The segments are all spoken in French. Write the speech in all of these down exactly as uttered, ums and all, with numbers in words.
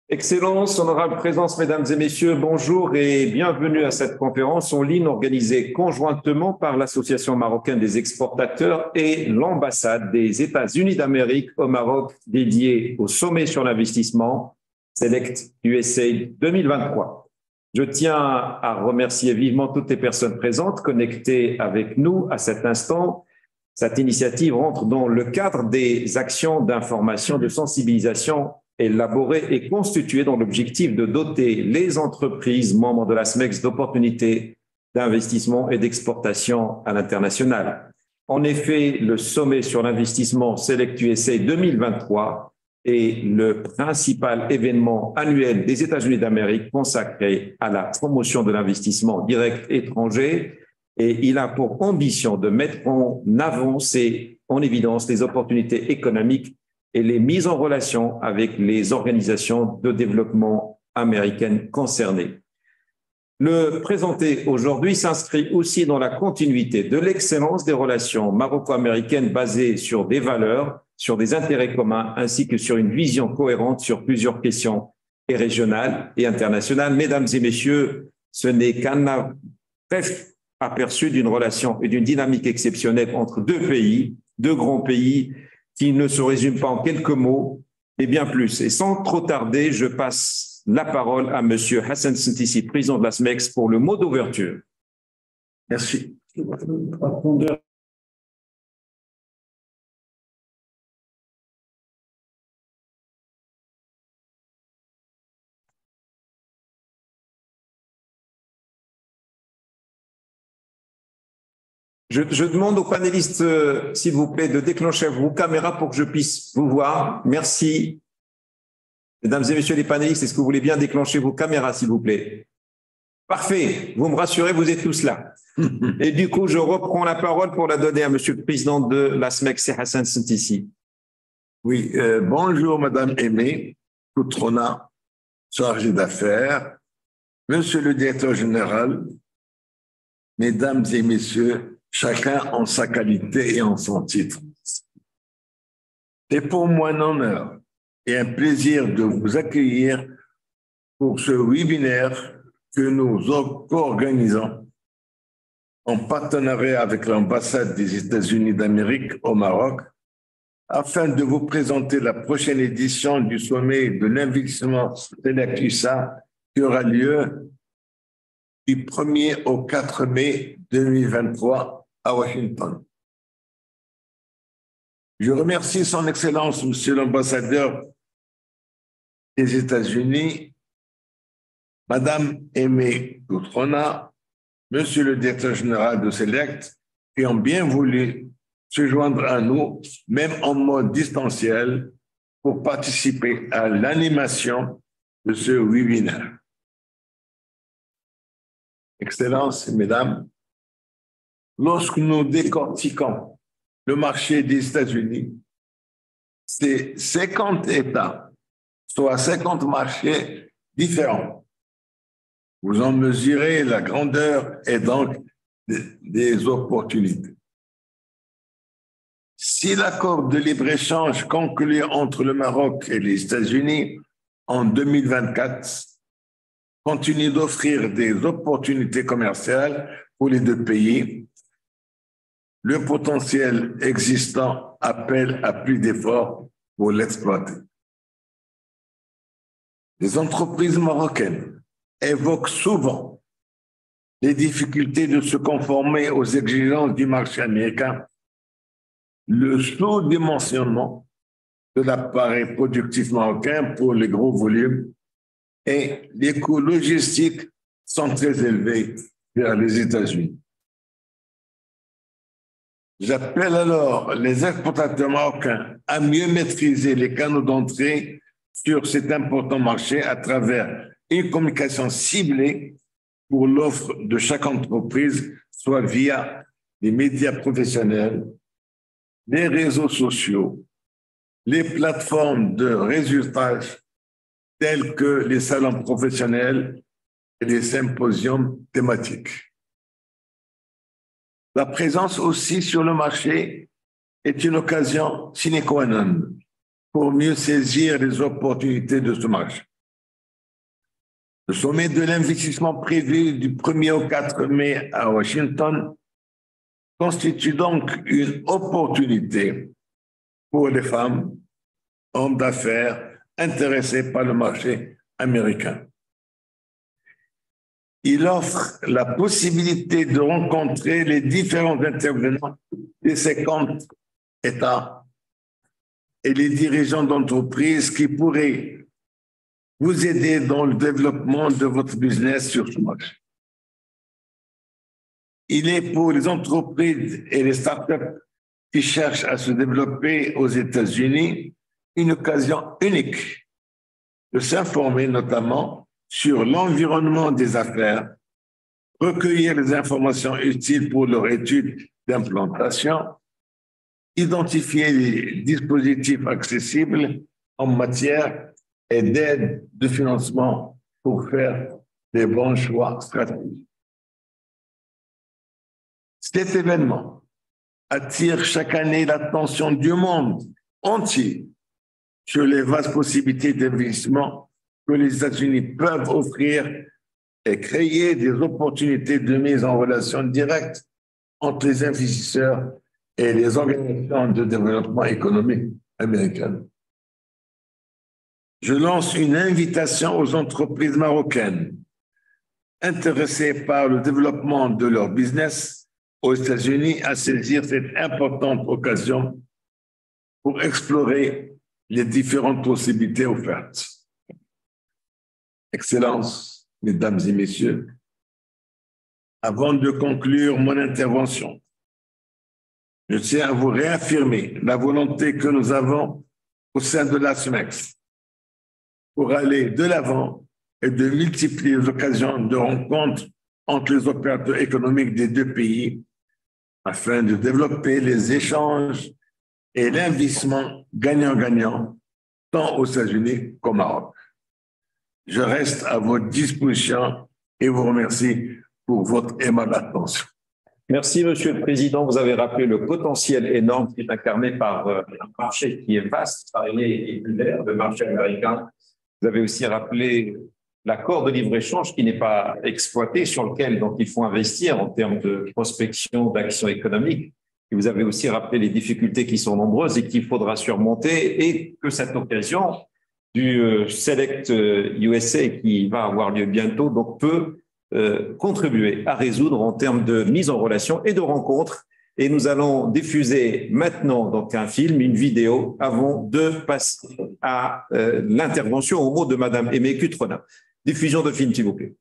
Excellence, honorable présence, mesdames et messieurs, bonjour et bienvenue à cette conférence en ligne organisée conjointement par l'Association marocaine des exportateurs et l'ambassade des États-Unis d'Amérique au Maroc dédiée au sommet sur l'investissement Select U S A deux mille vingt-trois. Je tiens à remercier vivement toutes les personnes présentes connectées avec nous à cet instant. Cette initiative rentre dans le cadre des actions d'information, de sensibilisation élaborées et constituées dans l'objectif de doter les entreprises membres de la S M E X d'opportunités d'investissement et d'exportation à l'international. En effet, le sommet sur l'investissement Select U S A deux mille vingt-trois est le principal événement annuel des États-Unis d'Amérique consacré à la promotion de l'investissement direct étranger. Et il a pour ambition de mettre en avance et en évidence les opportunités économiques et les mises en relation avec les organisations de développement américaines concernées. Le présenté aujourd'hui s'inscrit aussi dans la continuité de l'excellence des relations maroco-américaines basées sur des valeurs, sur des intérêts communs, ainsi que sur une vision cohérente sur plusieurs questions et régionales et internationales. Mesdames et messieurs, ce n'est qu'un bref aperçu d'une relation et d'une dynamique exceptionnelle entre deux pays, deux grands pays, qui ne se résument pas en quelques mots, et bien plus. Et sans trop tarder, je passe la parole à M. Hassan Sintisi, président de la S M E X, pour le mot d'ouverture. Merci. Je, je demande aux panélistes, euh, s'il vous plaît, de déclencher vos caméras pour que je puisse vous voir. Merci. Mesdames et messieurs les panélistes, est-ce que vous voulez bien déclencher vos caméras, s'il vous plaît? Parfait. Vous me rassurez, vous êtes tous là. Et du coup, je reprends la parole pour la donner à Monsieur le Président de la S M E X, Hassan Sintisi. Oui, euh, bonjour Madame Aimée Koutrona, chargée d'affaires, Monsieur le Directeur Général, Mesdames et Messieurs, chacun en sa qualité et en son titre. C'est pour moi un honneur et un plaisir de vous accueillir pour ce webinaire que nous organisons en partenariat avec l'ambassade des États-Unis d'Amérique au Maroc afin de vous présenter la prochaine édition du sommet de l'investissement Select U S A qui aura lieu du premier au quatre mai deux mille vingt-trois à Washington. Je remercie son Excellence, Monsieur l'ambassadeur des États-Unis, Madame Aimée Koutrona, Monsieur le Directeur Général de Select, qui ont bien voulu se joindre à nous, même en mode distanciel, pour participer à l'animation de ce webinaire. Excellences, Mesdames, lorsque nous décortiquons le marché des États-Unis, c'est cinquante États, soit cinquante marchés différents. Vous en mesurez la grandeur et donc des opportunités. Si l'accord de libre-échange conclu entre le Maroc et les États-Unis en deux mille vingt-quatre continue d'offrir des opportunités commerciales pour les deux pays, le potentiel existant appelle à plus d'efforts pour l'exploiter. Les entreprises marocaines évoquent souvent les difficultés de se conformer aux exigences du marché américain, le sous-dimensionnement de l'appareil productif marocain pour les gros volumes et les coûts logistiques sont très élevés vers les États-Unis. J'appelle alors les exportateurs marocains à mieux maîtriser les canaux d'entrée sur cet important marché à travers une communication ciblée pour l'offre de chaque entreprise, soit via les médias professionnels, les réseaux sociaux, les plateformes de réseautage tels que les salons professionnels et les symposiums thématiques. La présence aussi sur le marché est une occasion sine qua non pour mieux saisir les opportunités de ce marché. Le sommet de l'investissement prévu du premier au quatre mai à Washington constitue donc une opportunité pour les femmes, hommes d'affaires intéressés par le marché américain. Il offre la possibilité de rencontrer les différents intervenants des cinquante États et les dirigeants d'entreprises qui pourraient vous aider dans le développement de votre business sur ce marché. Il est pour les entreprises et les startups qui cherchent à se développer aux États-Unis une occasion unique de s'informer notamment sur l'environnement des affaires, recueillir les informations utiles pour leur étude d'implantation, identifier les dispositifs accessibles en matière et d'aide de financement pour faire les bons choix stratégiques. Cet événement attire chaque année l'attention du monde entier sur les vastes possibilités d'investissement que les États-Unis peuvent offrir et créer des opportunités de mise en relation directe entre les investisseurs et les organisations de développement économique américaines. Je lance une invitation aux entreprises marocaines intéressées par le développement de leur business aux États-Unis à saisir cette importante occasion pour explorer les différentes possibilités offertes. Excellences, Mesdames et Messieurs, avant de conclure mon intervention, je tiens à vous réaffirmer la volonté que nous avons au sein de l'A S M E X pour aller de l'avant et de multiplier les occasions de rencontres entre les opérateurs économiques des deux pays afin de développer les échanges et l'investissement gagnant-gagnant tant aux États-Unis qu'au Maroc. Je reste à votre disposition et vous remercie pour votre aimable attention. Merci, Monsieur le Président. Vous avez rappelé le potentiel énorme qui est incarné par un marché qui est vaste, varié et divers, le marché américain. Vous avez aussi rappelé l'accord de libre-échange qui n'est pas exploité, sur lequel donc, il faut investir en termes de prospection, d'action économique. Et vous avez aussi rappelé les difficultés qui sont nombreuses et qu'il faudra surmonter, et que cette occasion du Select U S A qui va avoir lieu bientôt donc, peut euh, contribuer à résoudre en termes de mise en relation et de rencontres. Et nous allons diffuser maintenant donc, un film, une vidéo, avant de passer à euh, l'intervention au mot de Madame Aimée Cutrona. Diffusion de film, s'il vous plaît.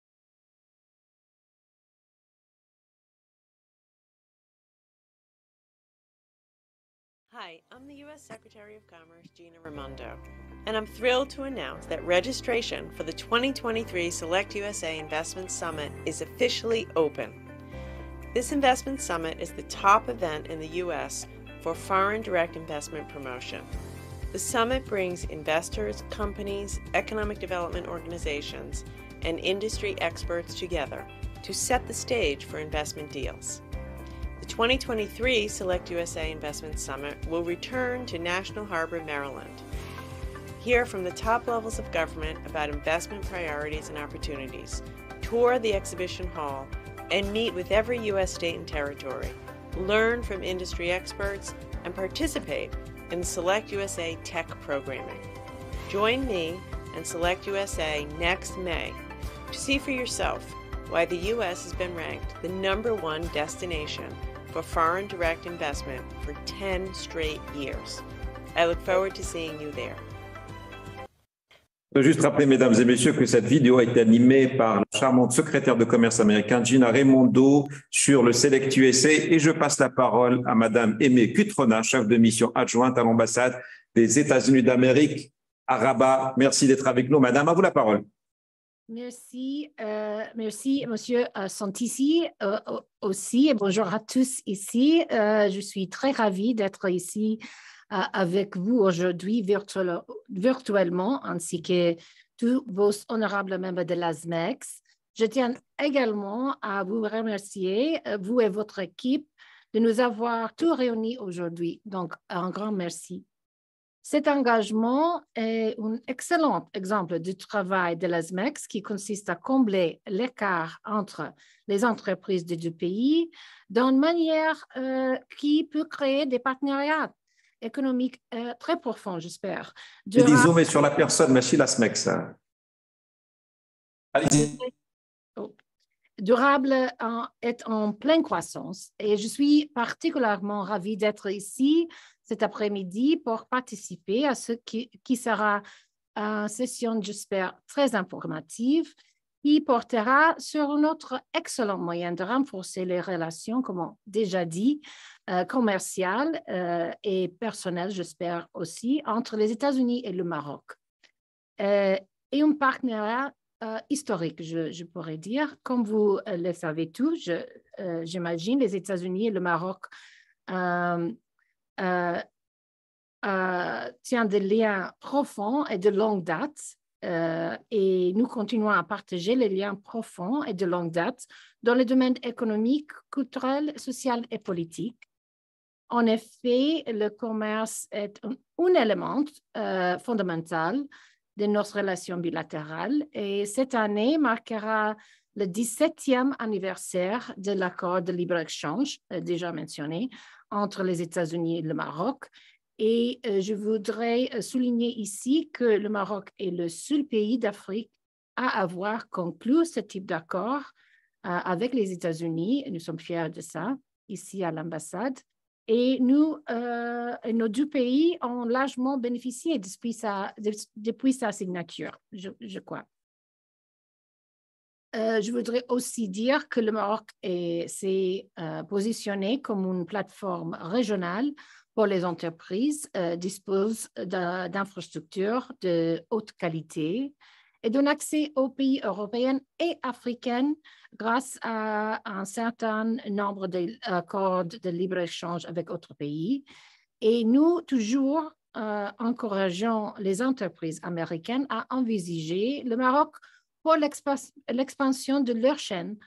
Hi, I'm the U S Secretary of Commerce, Gina Raimondo, and I'm thrilled to announce that registration for the twenty twenty-three Select U S A Investment Summit is officially open. This investment summit is the top event in the U S for foreign direct investment promotion. The summit brings investors, companies, economic development organizations, and industry experts together to set the stage for investment deals. The twenty twenty-three Select U S A Investment Summit will return to National Harbor, Maryland. Hear from the top levels of government about investment priorities and opportunities, tour the exhibition hall, and meet with every U S state and territory. Learn from industry experts and participate in the Select U S A Tech programming. Join me and Select U S A next May to see for yourself why the U S has been ranked the number one destination for foreign direct investment for ten straight years. I look forward to seeing you there. Je veux juste rappeler, mesdames et messieurs, que cette vidéo a été animée par la charmante secrétaire de commerce américaine Gina Raimondo sur le Select U S A, et je passe la parole à madame Aimée Cutrona, chef de mission adjointe à l'ambassade des États-Unis d'Amérique à Rabat. Merci d'être avec nous, madame. À vous la parole. Merci, euh, merci, monsieur euh, Santissi euh, aussi, et bonjour à tous ici. Euh, je suis très ravie d'être ici euh, avec vous aujourd'hui virtuel, virtuellement, ainsi que tous vos honorables membres de l'A S M E X. Je tiens également à vous remercier, vous et votre équipe, de nous avoir tous réunis aujourd'hui. Donc, un grand merci. Cet engagement est un excellent exemple du travail de l'ASMEX qui consiste à combler l'écart entre les entreprises des deux pays d'une manière euh, qui peut créer des partenariats économiques euh, très profonds, j'espère. Je dis zoomer sur la personne, merci la SMEX. Allez-y. Durable en, est en pleine croissance et je suis particulièrement ravie d'être ici cet après-midi pour participer à ce qui, qui sera une session, j'espère, très informative qui portera sur notre excellent moyen de renforcer les relations, comme on déjà dit, euh, commerciales euh, et personnelles, j'espère aussi, entre les États-Unis et le Maroc. Euh, et un partenariat euh, historique, je, je pourrais dire. Comme vous euh, le savez tous, je, euh, j'imagine les États-Unis et le Maroc euh, euh, euh, tiennent des liens profonds et de longue date. Euh, et nous continuons à partager les liens profonds et de longue date dans les domaines économiques, culturels, social et politique. En effet, le commerce est un, un élément euh, fondamental de notre relation bilatérale et cette année marquera le dix-septième anniversaire de l'accord de libre-échange, euh, déjà mentionné, entre les États-Unis et le Maroc. Et euh, je voudrais souligner ici que le Maroc est le seul pays d'Afrique à avoir conclu ce type d'accord euh, avec les États-Unis. Nous sommes fiers de ça, ici à l'ambassade. Et nous, euh, nos deux pays ont largement bénéficié depuis sa, depuis sa signature, je, je crois. Euh, je voudrais aussi dire que le Maroc s'est euh, positionné comme une plateforme régionale pour les entreprises, euh, dispose d'infrastructures de haute qualité et d'un accès aux pays européens et africains grâce à un certain nombre d'accords de libre-échange avec d'autres pays. Et nous, toujours, euh, encourageons les entreprises américaines à envisager le Maroc pour l'expansion de leur chaîne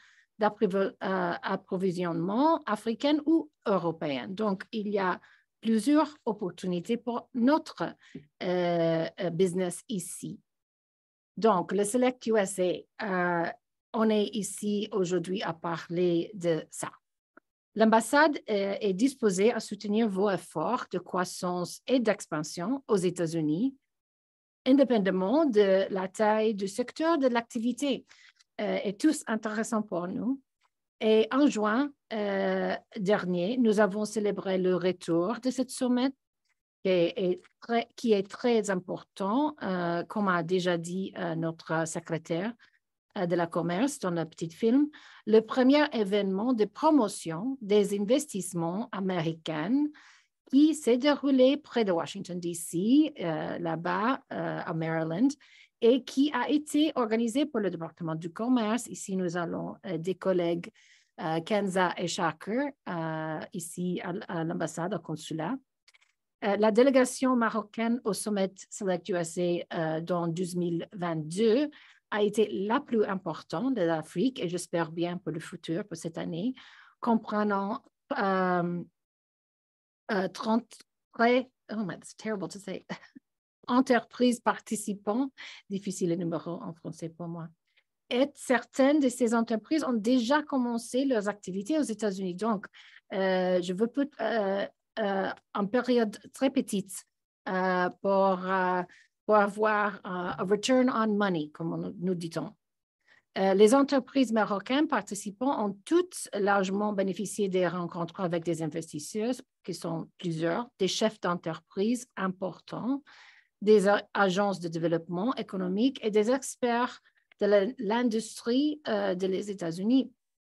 d'approvisionnement africaine ou européenne. Donc, il y a plusieurs opportunités pour notre euh, business ici. Donc, le Select U S A, euh, on est ici aujourd'hui à parler de ça. L'ambassade euh, est disposée à soutenir vos efforts de croissance et d'expansion aux États-Unis, indépendamment de la taille du secteur de l'activité, euh, est tous intéressant pour nous. Et en juin euh, dernier, nous avons célébré le retour de cette sommet qui est très, qui est très important, euh, comme a déjà dit euh, notre secrétaire euh, de la commerce dans le petit film, le premier événement de promotion des investissements américains qui s'est déroulé près de Washington, D C, euh, là-bas euh, à Maryland, et qui a été organisé par le département du commerce. Ici, nous avons euh, des collègues, euh, Kenza et Shaker, euh, ici à, à l'ambassade, au consulat. Euh, la délégation marocaine au sommet Select U S A euh, dans deux mille vingt-deux a été la plus importante de l'Afrique, et j'espère bien pour le futur, pour cette année, comprenant euh, uh, trente, oh my, that's terrible to say, entreprises participants, difficile le numéro en français pour moi. Et certaines de ces entreprises ont déjà commencé leurs activités aux États-Unis. Donc, euh, je veux peut, euh, euh, en période très petite euh, pour, euh, pour avoir uh, a return on money, comme nous dit-on. Euh, les entreprises marocaines participants ont toutes largement bénéficié des rencontres avec des investisseurs, qui sont plusieurs, des chefs d'entreprise importants, des agences de développement économique et des experts de l'industrie euh, des États-Unis.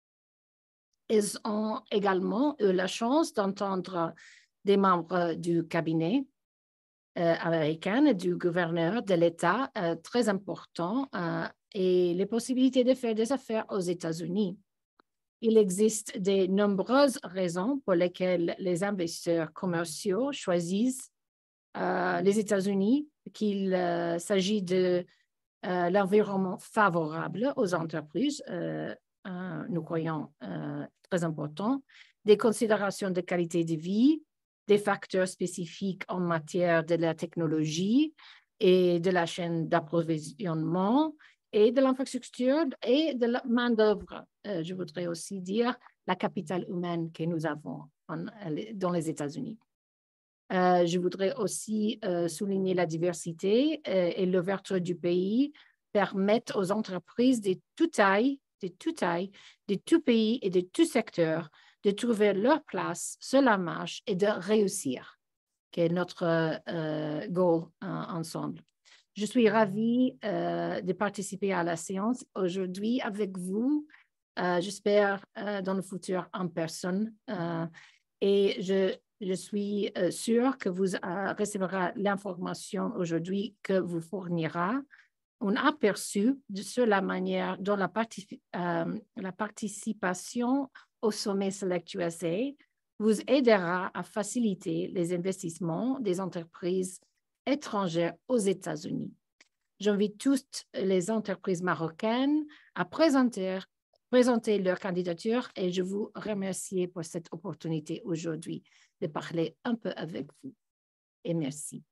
Ils ont également eu la chance d'entendre des membres du cabinet euh, américain et du gouverneur de l'État euh, très importants euh, et les possibilités de faire des affaires aux États-Unis. Il existe de nombreuses raisons pour lesquelles les investisseurs commerciaux choisissent euh, les États-Unis, qu'il euh, s'agit de euh, l'environnement favorable aux entreprises, euh, euh, nous croyons euh, très important, des considérations de qualité de vie, des facteurs spécifiques en matière de la technologie et de la chaîne d'approvisionnement et de l'infrastructure et de la main-d'œuvre. Euh, je voudrais aussi dire la capitale humaine que nous avons en, dans les États-Unis. Euh, je voudrais aussi euh, souligner la diversité euh, et l'ouverture du pays permettent aux entreprises de toute taille, de toute taille, de tout pays et de tout secteur de trouver leur place sur la marche et de réussir, qui est notre euh, goal euh, ensemble. Je suis ravie euh, de participer à la séance aujourd'hui avec vous. Euh, J'espère euh, dans le futur en personne. Euh, et je, je suis euh, sûre que vous euh, recevrez l'information aujourd'hui que vous fournira un aperçu de, sur la manière dont la, particip euh, la participation au sommet Select U S A vous aidera à faciliter les investissements des entreprises étrangères aux États-Unis. J'invite toutes les entreprises marocaines à présenter, présenter leur candidature et je vous remercie pour cette opportunité aujourd'hui de parler un peu avec vous. Et merci.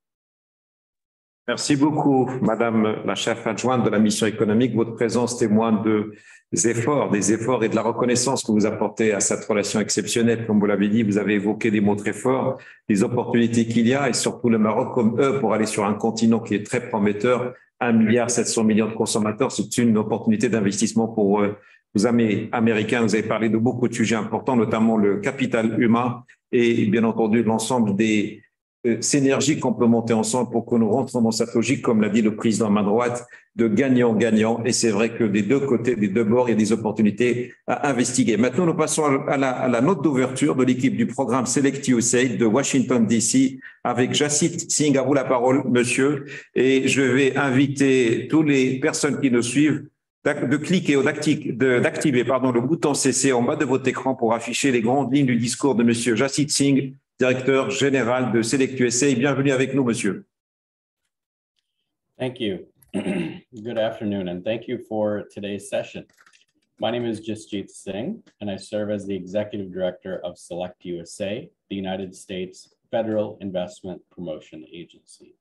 Merci beaucoup, Madame la chef adjointe de la mission économique. Votre présence témoigne des efforts, des efforts et de la reconnaissance que vous apportez à cette relation exceptionnelle. Comme vous l'avez dit, vous avez évoqué des mots très forts, les opportunités qu'il y a et surtout le Maroc comme eux pour aller sur un continent qui est très prometteur. un milliard sept cents millions de consommateurs, c'est une opportunité d'investissement pour euh, vous amis américains. Vous avez parlé de beaucoup de sujets importants, notamment le capital humain et bien entendu l'ensemble des Euh, synergie qu'on peut monter ensemble pour que nous rentrons dans cette logique, comme l'a dit le président à main droite, de gagnant-gagnant. Et c'est vrai que des deux côtés, des deux bords, il y a des opportunités à investiguer. Maintenant, nous passons à la, à la note d'ouverture de l'équipe du programme Select U S A de Washington, D C avec Jasit Singh. À vous la parole, monsieur. Et je vais inviter toutes les personnes qui nous suivent de cliquer ou d'activer pardon, le bouton C C en bas de votre écran pour afficher les grandes lignes du discours de monsieur Jasit Singh, directeur général de Select U S A. Bienvenue avec nous, monsieur. Thank you. Good afternoon, and thank you for today's session. My name is Jasjit Singh, and I serve as the Executive Director of Select U S A, the United States Federal Investment Promotion Agency.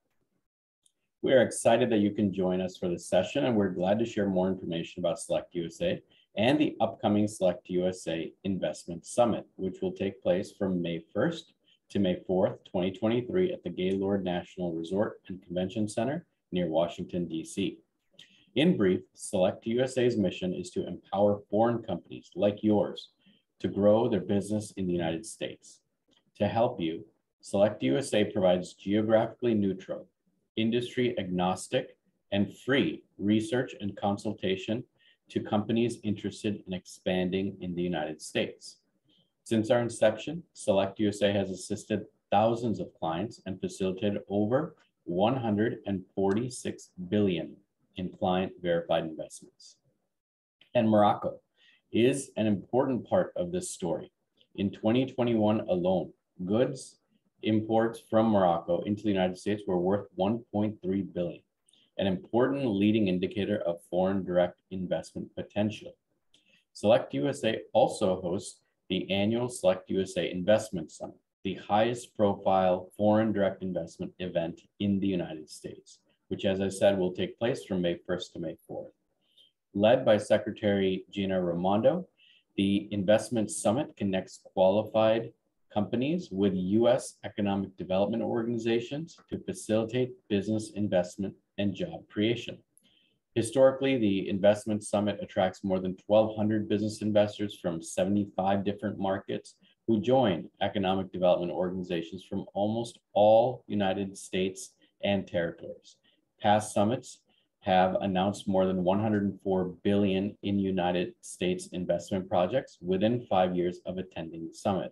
We are excited that you can join us for this session, and we're glad to share more information about Select U S A and the upcoming Select U S A Investment Summit, which will take place from May first to May fourth, twenty twenty-three at the Gaylord National Resort and Convention Center near Washington, D C. In brief, Select U S A's mission is to empower foreign companies like yours to grow their business in the United States. To help you, Select U S A provides geographically neutral, industry agnostic, and free research and consultation to companies interested in expanding in the United States. Since our inception, Select U S A has assisted thousands of clients and facilitated over one hundred forty-six billion in client verified investments. And Morocco is an important part of this story. In twenty twenty-one alone, goods imports from Morocco into the United States were worth one point three billion, an important leading indicator of foreign direct investment potential. Select U S A also hosts the annual Select U S A Investment Summit, the highest profile foreign direct investment event in the United States, which, as I said, will take place from May first to May fourth. Led by Secretary Gina Raimondo, the Investment Summit connects qualified companies with U S economic development organizations to facilitate business investment and job creation. Historically, the Investment Summit attracts more than twelve hundred business investors from seventy-five different markets who join economic development organizations from almost all United States and territories. Past summits have announced more than one hundred four billion dollars in United States investment projects within five years of attending the summit.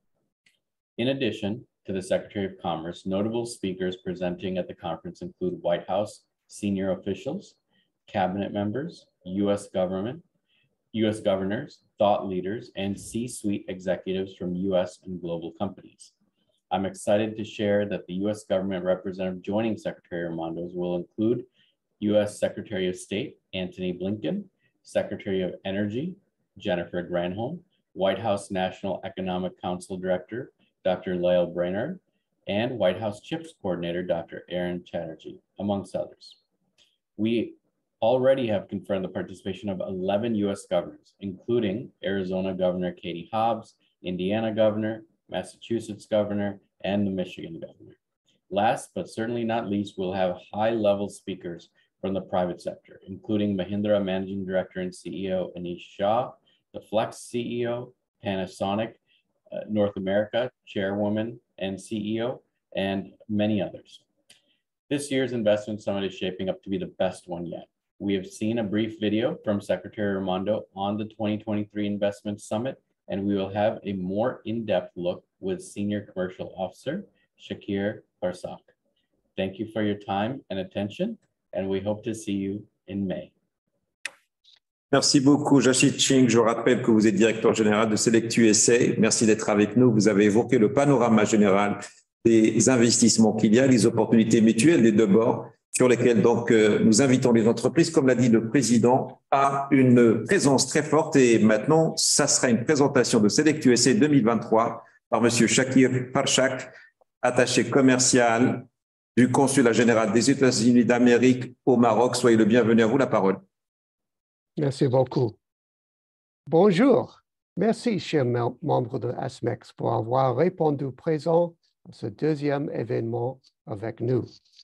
In addition to the Secretary of Commerce, notable speakers presenting at the conference include White House senior officials, cabinet members, U S government, U S governors, thought leaders, and C-suite executives from U S and global companies. I'm excited to share that the U S government representative joining Secretary Raimondo will include U S Secretary of State Antony Blinken, Secretary of Energy Jennifer Granholm, White House National Economic Council Director Doctor Lael Brainerd, and White House CHIPS Coordinator, Doctor Aaron Chatterjee, amongst others. We already have confirmed the participation of eleven U S governors, including Arizona Governor Katie Hobbs, Indiana Governor, Massachusetts Governor, and the Michigan Governor. Last but certainly not least, we'll have high-level speakers from the private sector, including Mahindra Managing Director and C E O Anish Shah, the Flex C E O, Panasonic uh, North America Chairwoman and C E O, and many others. This year's Investment Summit is shaping up to be the best one yet. We have seen a brief video from Secretary Raimondo on the twenty twenty-three Investment Summit, and we will have a more in-depth look with Senior Commercial Officer Shakir Farsak. Thank you for your time and attention, and we hope to see you in May. Merci beaucoup, Jashid Singh. Je rappelle que vous êtes directeur général de Select U S A. Merci d'être avec nous. Vous avez évoqué le panorama général des investissements qu'il y a, les opportunités mutuelles des deux bords, sur lesquels donc euh, nous invitons les entreprises, comme l'a dit le président, à une présence très forte. Et maintenant, ça sera une présentation de Select U S A deux mille vingt-trois par M. Shakir Farsak, attaché commercial du consulat général des États-Unis d'Amérique au Maroc. Soyez le bienvenu, à vous la parole. Merci beaucoup. Bonjour. Merci, chers mem- membres de ASMEX, pour avoir répondu présent à ce deuxième événement avec nous.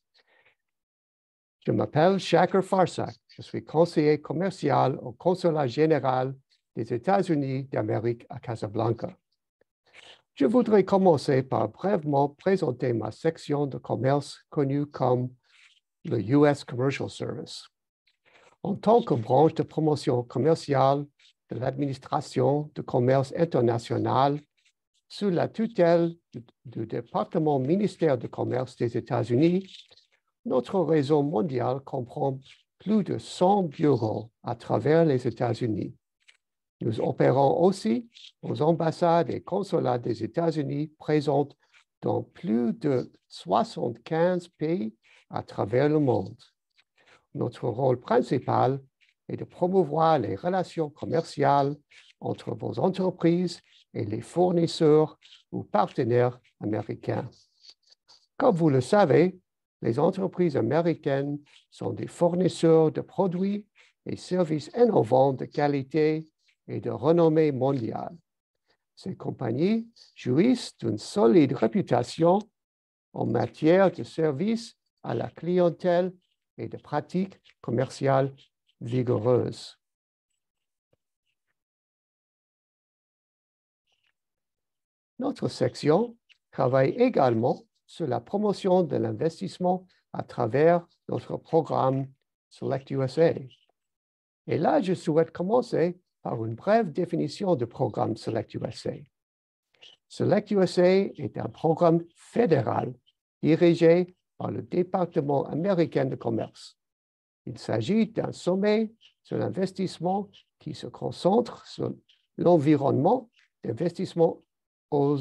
Je m'appelle Shakir Farsak. Je suis conseiller commercial au consulat général des États-Unis d'Amérique à Casablanca. Je voudrais commencer par brièvement présenter ma section de commerce connue comme le U S Commercial Service. En tant que branche de promotion commerciale de l'administration de commerce international sous la tutelle du, du département ministère du commerce des États-Unis, notre réseau mondial comprend plus de cent bureaux à travers les États-Unis. Nous opérons aussi aux ambassades et consulats des États-Unis présents dans plus de soixante-quinze pays à travers le monde. Notre rôle principal est de promouvoir les relations commerciales entre vos entreprises et les fournisseurs ou partenaires américains. Comme vous le savez, les entreprises américaines sont des fournisseurs de produits et services innovants de qualité et de renommée mondiale. Ces compagnies jouissent d'une solide réputation en matière de services à la clientèle et de pratiques commerciales vigoureuses. Notre section travaille également sur la promotion de l'investissement à travers notre programme Select U S A. Et là, je souhaite commencer par une brève définition du programme Select U S A. Select U S A est un programme fédéral dirigé par le département américain de commerce. Il s'agit d'un sommet sur l'investissement qui se concentre sur l'environnement d'investissement aux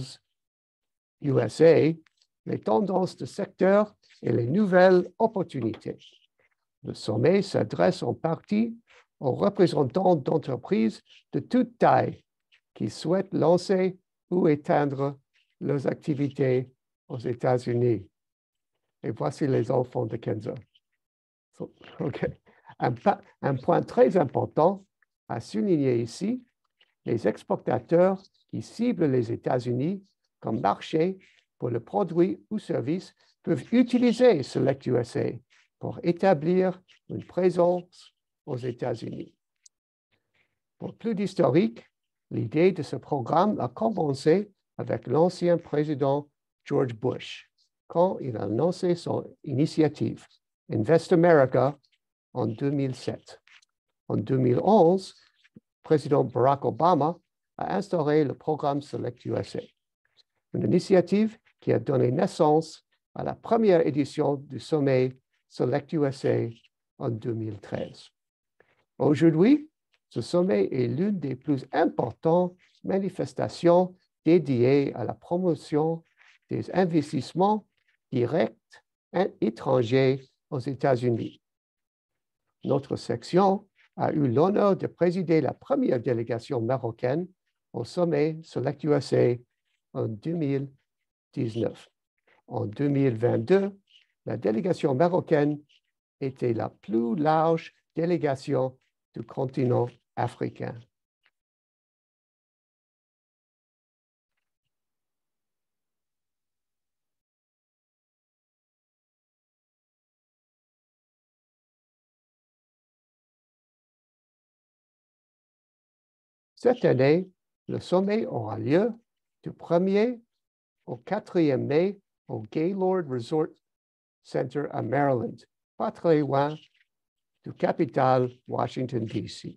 U S A, les tendances de secteur et les nouvelles opportunités. Le sommet s'adresse en partie aux représentants d'entreprises de toute taille qui souhaitent lancer ou éteindre leurs activités aux États-Unis. Et voici les enfants de Kenza. So, okay. un, un point très important à souligner ici, les exportateurs qui ciblent les États-Unis comme marché pour le produit ou service peuvent utiliser Select U S A pour établir une présence aux États-Unis. Pour plus d'historique, l'idée de ce programme a commencé avec l'ancien président George Bush, quand il a lancé son initiative Invest America en deux mille sept. En deux mille onze, le président Barack Obama a instauré le programme Select U S A, une initiative qui a donné naissance à la première édition du sommet Select U S A en deux mille treize. Aujourd'hui, ce sommet est l'une des plus importantes manifestations dédiées à la promotion des investissements directs étrangers aux États-Unis. Notre section a eu l'honneur de présider la première délégation marocaine au sommet Select U S A en deux mille dix-neuf. En deux mille vingt-deux, la délégation marocaine était la plus large délégation du continent africain. Cette année, le sommet aura lieu du premier au quatrième mai au Gaylord Resort Center à Maryland, pas très loin du capital Washington, D C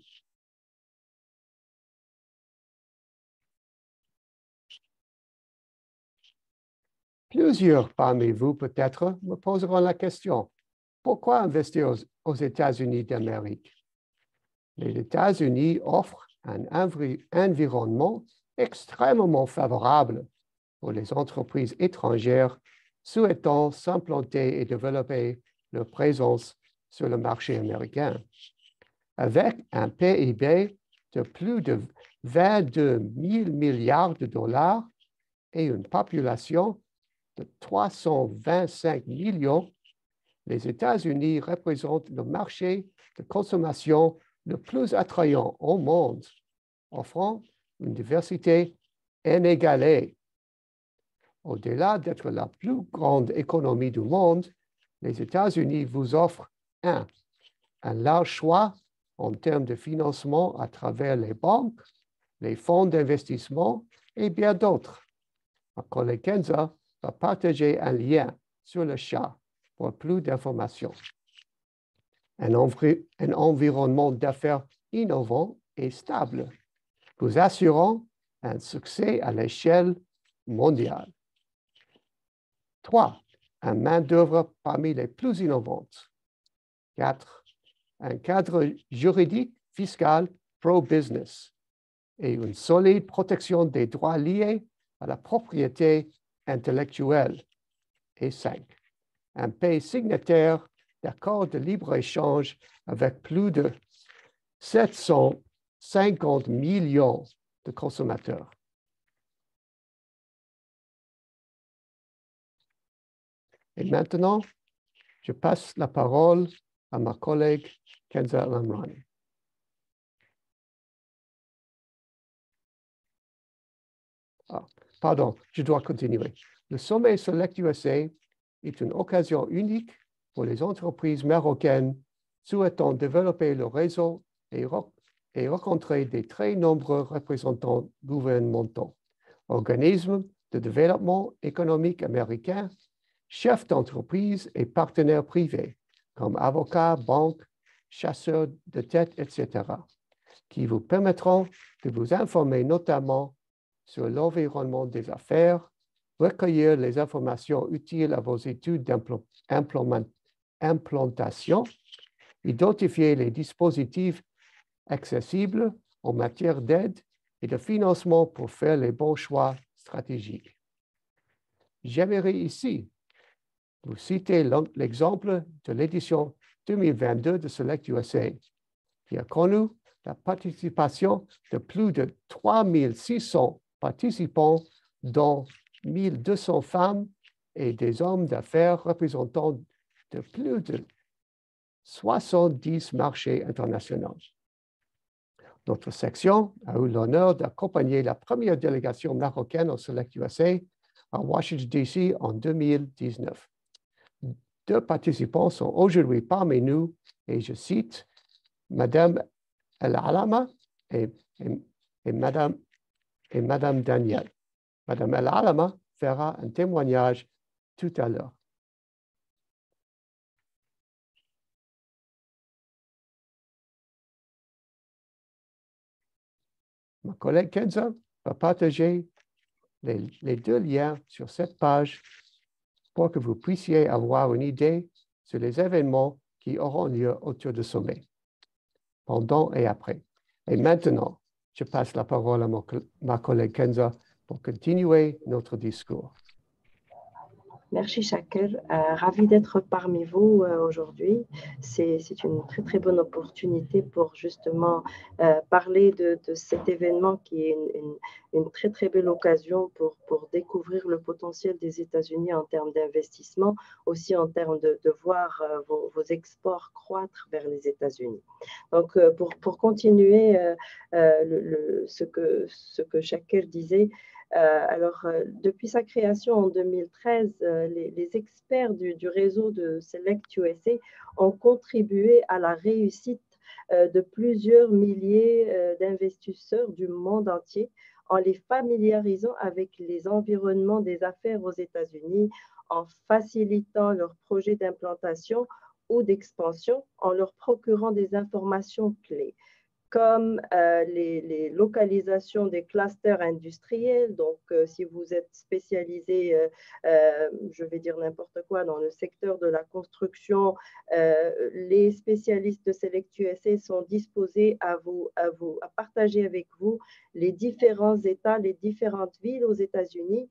Plusieurs parmi vous, peut-être, me poseront la question, pourquoi investir aux, aux États-Unis d'Amérique? Les États-Unis offrent un envi- environnement extrêmement favorable pour les entreprises étrangères souhaitant s'implanter et développer leur présence sur le marché américain. Avec un P I B de plus de vingt-deux mille milliards de dollars et une population de trois cent vingt-cinq millions, les États-Unis représentent le marché de consommation le plus attrayant au monde, offrant une diversité inégalée. Au-delà d'être la plus grande économie du monde, les États-Unis vous offrent un, un large choix en termes de financement à travers les banques, les fonds d'investissement et bien d'autres. Ma collègue Kenza va partager un lien sur le chat pour plus d'informations. Un, envi un environnement d'affaires innovant et stable, vous assurant un succès à l'échelle mondiale. Trois, un main-d'œuvre parmi les plus innovantes. Quatre, un cadre juridique fiscal pro-business et une solide protection des droits liés à la propriété intellectuelle. Et cinq, un pays signataire d'accords de libre-échange avec plus de sept cent cinquante millions de consommateurs. Et maintenant, je passe la parole à ma collègue Kenza Lamrani. Ah, pardon, je dois continuer. Le sommet Select U S A est une occasion unique pour les entreprises marocaines souhaitant développer le réseau et, re et rencontrer des très nombreux représentants gouvernementaux, organismes de développement économique américains, chefs d'entreprise et partenaires privés, comme avocats, banques, chasseurs de tête, et cetera, qui vous permettront de vous informer notamment sur l'environnement des affaires, recueillir les informations utiles à vos études d'implantation, identifier les dispositifs accessibles en matière d'aide et de financement pour faire les bons choix stratégiques. J'aimerais ici vous citer l'exemple de l'édition deux mille vingt-deux de Select U S A, qui a connu la participation de plus de trois mille six cents participants, dont mille deux cents femmes et des hommes d'affaires représentant de plus de soixante-dix marchés internationaux. Notre section a eu l'honneur d'accompagner la première délégation marocaine au Select U S A à Washington, D C en deux mille dix-neuf. Deux participants sont aujourd'hui parmi nous et je cite Madame El-Alama et, et, et, Madame, et Madame Daniel. Madame El-Alama fera un témoignage tout à l'heure. Ma collègue Kenza va partager les, les deux liens sur cette page pour que vous puissiez avoir une idée sur les événements qui auront lieu autour du sommet, pendant et après. Et maintenant, je passe la parole à mon, ma collègue Kenza pour continuer notre discours. Merci Shaker, euh, ravi d'être parmi vous euh, aujourd'hui. C'est une très très bonne opportunité pour justement euh, parler de, de cet événement qui est une, une, une très, très belle occasion pour, pour découvrir le potentiel des États-Unis en termes d'investissement, aussi en termes de, de voir euh, vos, vos exports croître vers les États-Unis. Donc, euh, pour, pour continuer euh, euh, le, le, ce que, ce que Shaker disait, Euh, alors, euh, depuis sa création en deux mille treize, euh, les, les experts du, du réseau de Select U S A ont contribué à la réussite euh, de plusieurs milliers euh, d'investisseurs du monde entier en les familiarisant avec les environnements des affaires aux États-Unis, en facilitant leurs projets d'implantation ou d'expansion, en leur procurant des informations clés, comme euh, les, les localisations des clusters industriels. Donc, euh, si vous êtes spécialisé, euh, euh, je vais dire n'importe quoi, dans le secteur de la construction, euh, les spécialistes de Select U S A sont disposés à, vous, à, vous, à partager avec vous les différents États, les différentes villes aux États-Unis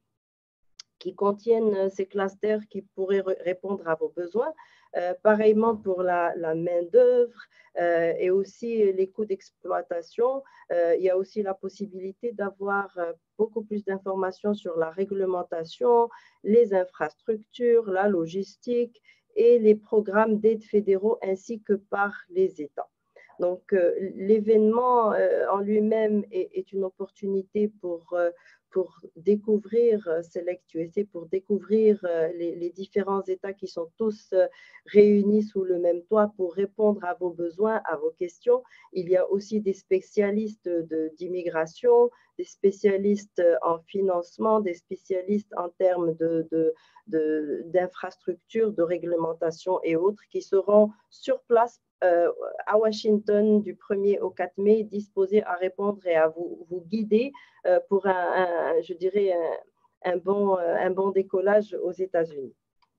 qui contiennent ces clusters qui pourraient répondre à vos besoins. Euh, pareillement pour la, la main-d'œuvre euh, et aussi les coûts d'exploitation. Euh, il y a aussi la possibilité d'avoir beaucoup plus d'informations sur la réglementation, les infrastructures, la logistique et les programmes d'aide fédéraux ainsi que par les États. Donc, euh, l'événement euh, en lui-même est, est une opportunité pour euh, pour découvrir Select U S A, pour découvrir les, les différents États qui sont tous réunis sous le même toit pour répondre à vos besoins, à vos questions. Il y a aussi des spécialistes de, d'immigration, des spécialistes en financement, des spécialistes en termes de, de, de, d'infrastructures, de réglementation et autres qui seront sur place Euh, à Washington du premier au quatre mai, disposés à répondre et à vous, vous guider euh, pour un, un, je dirais, un, un, bon, un bon décollage aux États-Unis.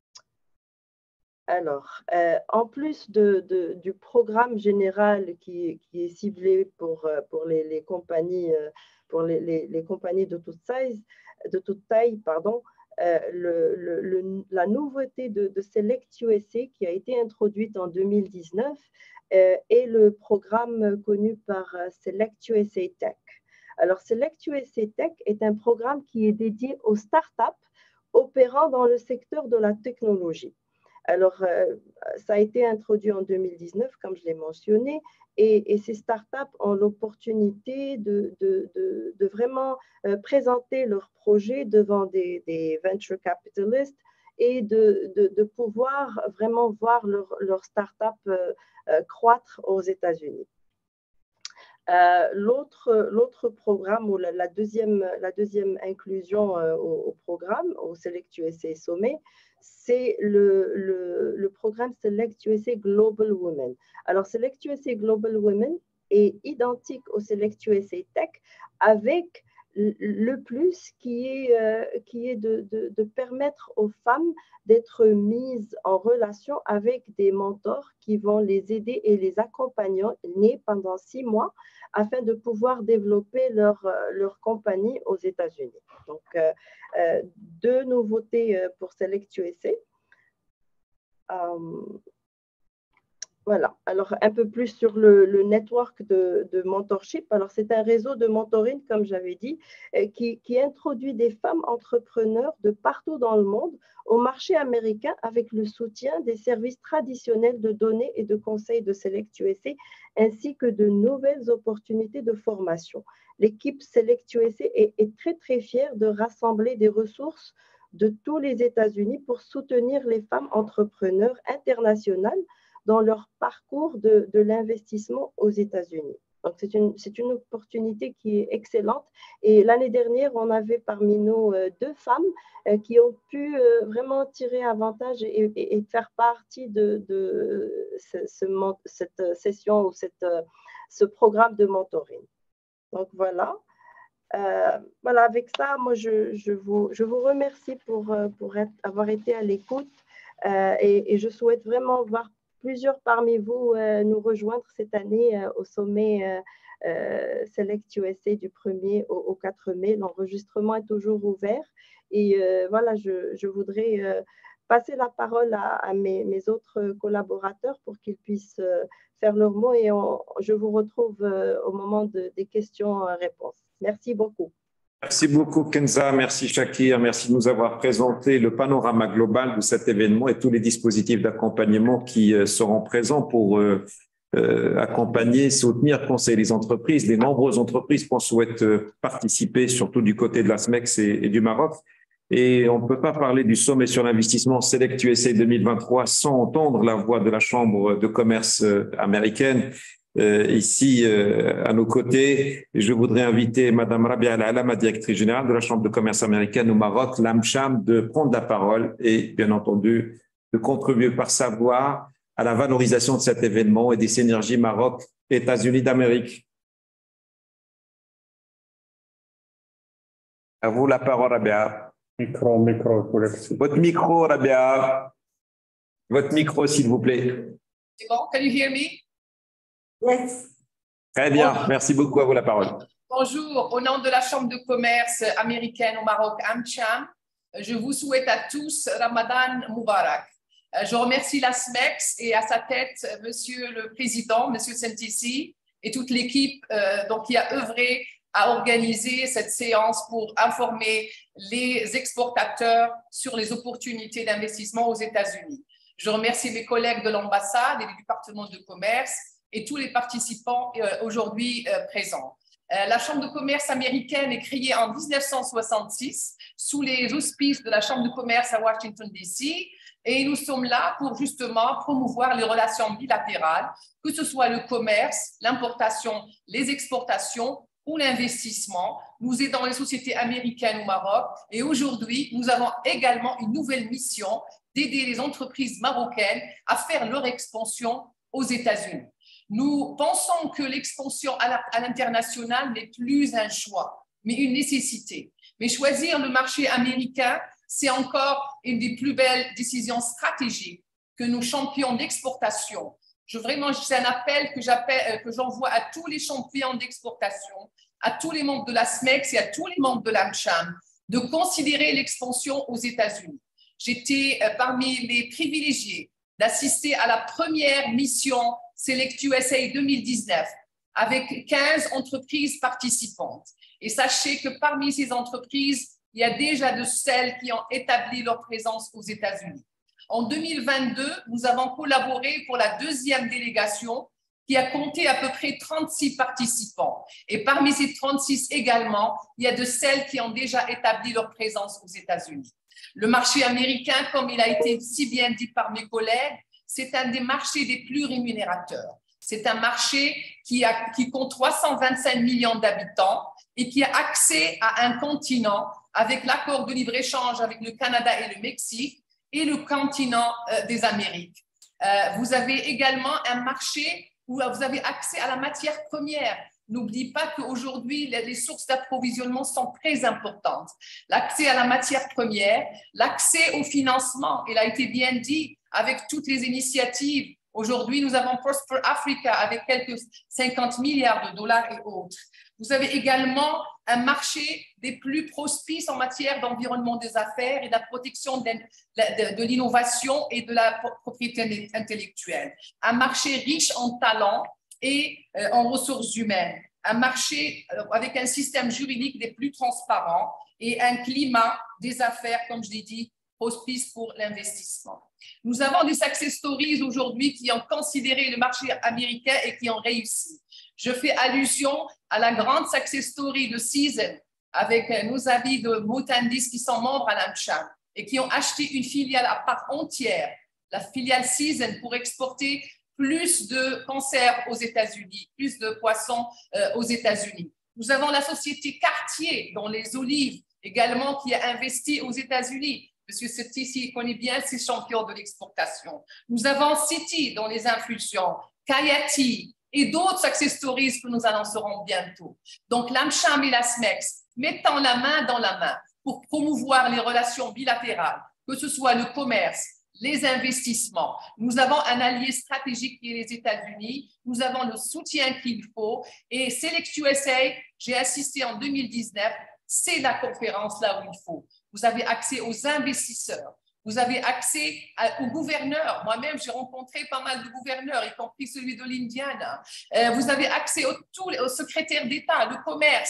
Alors, euh, en plus de, de, du programme général qui, qui est ciblé pour, pour les, les compagnies, pour les, les, les compagnies de toute size, de toute taille, pardon, Euh, le, le, le, la nouveauté de, de Select U S A qui a été introduite en deux mille dix-neuf euh, est le programme connu par Select U S A Tech. Alors, Select U S A Tech est un programme qui est dédié aux startups opérant dans le secteur de la technologie. Alors, euh, ça a été introduit en deux mille dix-neuf, comme je l'ai mentionné, et, et ces startups ont l'opportunité de, de, de, de vraiment euh, présenter leurs projets devant des, des venture capitalists et de, de, de pouvoir vraiment voir leur, leur startup euh, euh, croître aux États-Unis. Euh, l'autre, l'autre programme ou la, la, deuxième, la deuxième inclusion euh, au, au programme, au Select U S A Sommet, c'est le, le, le programme Select U S A Global Women. Alors, Select U S A Global Women est identique au Select U S A Tech avec le plus qui est, euh, qui est de, de, de permettre aux femmes d'être mises en relation avec des mentors qui vont les aider et les accompagner pendant six mois afin de pouvoir développer leur, leur compagnie aux États-Unis. Donc, euh, euh, deux nouveautés pour Select U S A. Um, Voilà, alors un peu plus sur le, le network de, de mentorship. Alors, c'est un réseau de mentoring, comme j'avais dit, qui, qui introduit des femmes entrepreneurs de partout dans le monde au marché américain avec le soutien des services traditionnels de données et de conseils de Select U S A, ainsi que de nouvelles opportunités de formation. L'équipe Select U S A est, est très, très fière de rassembler des ressources de tous les États-Unis pour soutenir les femmes entrepreneurs internationales dans leur parcours de, de l'investissement aux États-Unis. Donc, c'est une, c'est une opportunité qui est excellente. Et l'année dernière, on avait parmi nous euh, deux femmes euh, qui ont pu euh, vraiment tirer avantage et, et, et faire partie de, de ce, ce, cette session ou cette, ce programme de mentoring. Donc, voilà. Euh, voilà, avec ça, moi, je, je, vous, je vous remercie pour, pour être, avoir été à l'écoute euh, et, et je souhaite vraiment voir plusieurs parmi vous euh, nous rejoindre cette année euh, au sommet euh, euh, Select U S A du premier au, au quatre mai. L'enregistrement est toujours ouvert et euh, voilà, je, je voudrais euh, passer la parole à, à mes, mes autres collaborateurs pour qu'ils puissent euh, faire leur mot et on, je vous retrouve euh, au moment de, des questions-réponses. Merci beaucoup. Merci beaucoup, Kenza. Merci, Shakir. Merci de nous avoir présenté le panorama global de cet événement et tous les dispositifs d'accompagnement qui euh, seront présents pour euh, euh, accompagner, soutenir, conseiller les entreprises, les nombreuses entreprises qu'on souhaite euh, participer, surtout du côté de la S M E X et, et du Maroc. Et on ne peut pas parler du sommet sur l'investissement Select U S A deux mille vingt-trois sans entendre la voix de la Chambre de commerce euh, américaine. Euh, ici, euh, à nos côtés, je voudrais inviter Madame Rabia Al-Alama, directrice générale de la Chambre de commerce américaine au Maroc, l'AmCham, de prendre la parole et, bien entendu, de contribuer par sa voix à la valorisation de cet événement et des synergies Maroc-États-Unis d'Amérique. À vous la parole, Rabia. Micro, micro, Votre micro, Rabia. Votre micro, s'il vous plaît. C'est bon? Can you hear me? Yes. Très bien, Bonjour. merci beaucoup, à vous la parole. Bonjour, au nom de la Chambre de commerce américaine au Maroc, AmCham, je vous souhaite à tous Ramadan Moubarak. Je remercie la S M E X et à sa tête, Monsieur le Président, Monsieur Santisi, et toute l'équipe euh, donc, qui a œuvré à organiser cette séance pour informer les exportateurs sur les opportunités d'investissement aux États-Unis. Je remercie mes collègues de l'ambassade et du département de commerce et tous les participants euh, aujourd'hui euh, présents. Euh, la Chambre de commerce américaine est créée en mille neuf cent soixante-six sous les auspices de la Chambre de commerce à Washington, D C et nous sommes là pour justement promouvoir les relations bilatérales, que ce soit le commerce, l'importation, les exportations ou l'investissement. Nous aidons les sociétés américaines au Maroc et aujourd'hui, nous avons également une nouvelle mission d'aider les entreprises marocaines à faire leur expansion aux États-Unis. Nous pensons que l'expansion à l'international n'est plus un choix, mais une nécessité. Mais choisir le marché américain, c'est encore une des plus belles décisions stratégiques que nous champions d'exportation. Je, vraiment, c'est un appel que j'appelle, que j'envoie à tous les champions d'exportation, à tous les membres de la S M E X et à tous les membres de l'AmCham, de considérer l'expansion aux États-Unis. J'étais parmi les privilégiés d'assister à la première mission Select U S A deux mille dix-neuf avec quinze entreprises participantes. Et sachez que parmi ces entreprises, il y a déjà de celles qui ont établi leur présence aux États-Unis. En deux mille vingt-deux, nous avons collaboré pour la deuxième délégation qui a compté à peu près trente-six participants. Et parmi ces trente-six également, il y a de celles qui ont déjà établi leur présence aux États-Unis. Le marché américain, comme il a été si bien dit par mes collègues, c'est un des marchés les plus rémunérateurs. C'est un marché qui, a, qui compte trois cent vingt-cinq millions d'habitants et qui a accès à un continent avec l'accord de libre-échange avec le Canada et le Mexique et le continent euh, des Amériques. Euh, vous avez également un marché où vous avez accès à la matière première. N'oublie pas qu'aujourd'hui, les sources d'approvisionnement sont très importantes. L'accès à la matière première, l'accès au financement, il a été bien dit, avec toutes les initiatives. Aujourd'hui, nous avons Prosper Africa avec quelques cinquante milliards de dollars et autres. Vous avez également un marché des plus prospices en matière d'environnement des affaires et de la protection de, de, de l'innovation et de la propriété intellectuelle. Un marché riche en talents et euh, en ressources humaines. Un marché euh, avec un système juridique des plus transparents et un climat des affaires, comme je l'ai dit, propice pour l'investissement. Nous avons des success stories aujourd'hui qui ont considéré le marché américain et qui ont réussi. Je fais allusion à la grande success story de Season avec nos amis de Motandis qui sont membres à l'AmCham et qui ont acheté une filiale à part entière, la filiale Season, pour exporter plus de conserves aux États-Unis, plus de poissons euh, aux États-Unis. Nous avons la société Cartier dans les olives également qui a investi aux États-Unis. Monsieur Citi connaît bien ces champions de l'exportation. Nous avons Citi dans les infusions, Kayati et d'autres success stories que nous annoncerons bientôt. Donc, l'AmCham et la S M E X mettant la main dans la main pour promouvoir les relations bilatérales, que ce soit le commerce, les investissements. Nous avons un allié stratégique qui est les États-Unis. Nous avons le soutien qu'il faut. Et Select U S A, j'ai assisté en deux mille dix-neuf, c'est la conférence là où il faut. Vous avez accès aux investisseurs. Vous avez accès à, aux gouverneurs. Moi-même, j'ai rencontré pas mal de gouverneurs, y compris celui de l'Indiana. Euh, vous avez accès au, tous, aux secrétaires d'État, le commerce.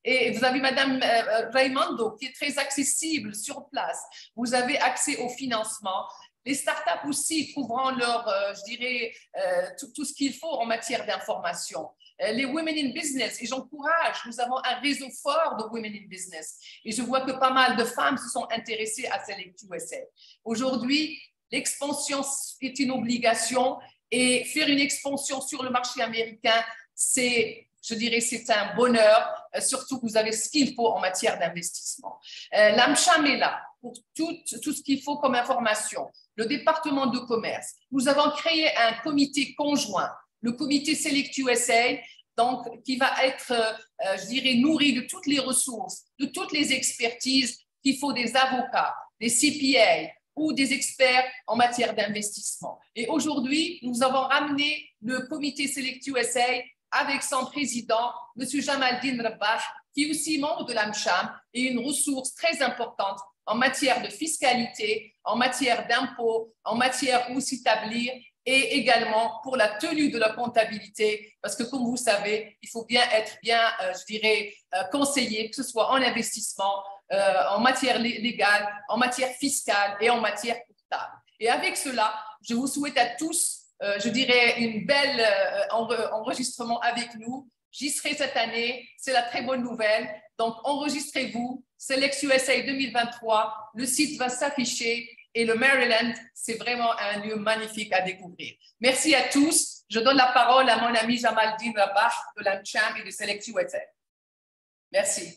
Et vous avez Madame euh, Raimondo qui est très accessible sur place. Vous avez accès au financement. Les startups aussi trouveront leur, euh, je dirais, euh, tout, tout ce qu'il faut en matière d'information. Euh, les Women in Business, et j'encourage, nous avons un réseau fort de Women in Business. Et je vois que pas mal de femmes se sont intéressées à Select U S A. Aujourd'hui, l'expansion est une obligation et faire une expansion sur le marché américain, c'est, je dirais, c'est un bonheur, euh, surtout que vous avez ce qu'il faut en matière d'investissement. Euh, L'AmCham est là pour tout, tout ce qu'il faut comme information. Le département de commerce. Nous avons créé un comité conjoint, le comité Select U S A, donc, qui va être, euh, je dirais, nourri de toutes les ressources, de toutes les expertises qu'il faut des avocats, des C P A ou des experts en matière d'investissement. Et aujourd'hui, nous avons ramené le comité Select U S A avec son président, M. Jamaldine Rabah, qui est aussi membre de l'AmCham et une ressource très importante en matière de fiscalité, en matière d'impôts, en matière où s'établir et également pour la tenue de la comptabilité, parce que comme vous savez, il faut bien être bien, euh, je dirais, euh, conseillé, que ce soit en investissement, euh, en matière légale, en matière fiscale et en matière comptable. Et avec cela, je vous souhaite à tous, euh, je dirais, une belle euh, enregistrement avec nous. J'y serai cette année, c'est la très bonne nouvelle. Donc, enregistrez-vous, Select U S A deux mille vingt-trois, le site va s'afficher et le Maryland, c'est vraiment un lieu magnifique à découvrir. Merci à tous. Je donne la parole à mon ami Jamaldine Rabah de l'AmCham et de Select U S A. Merci.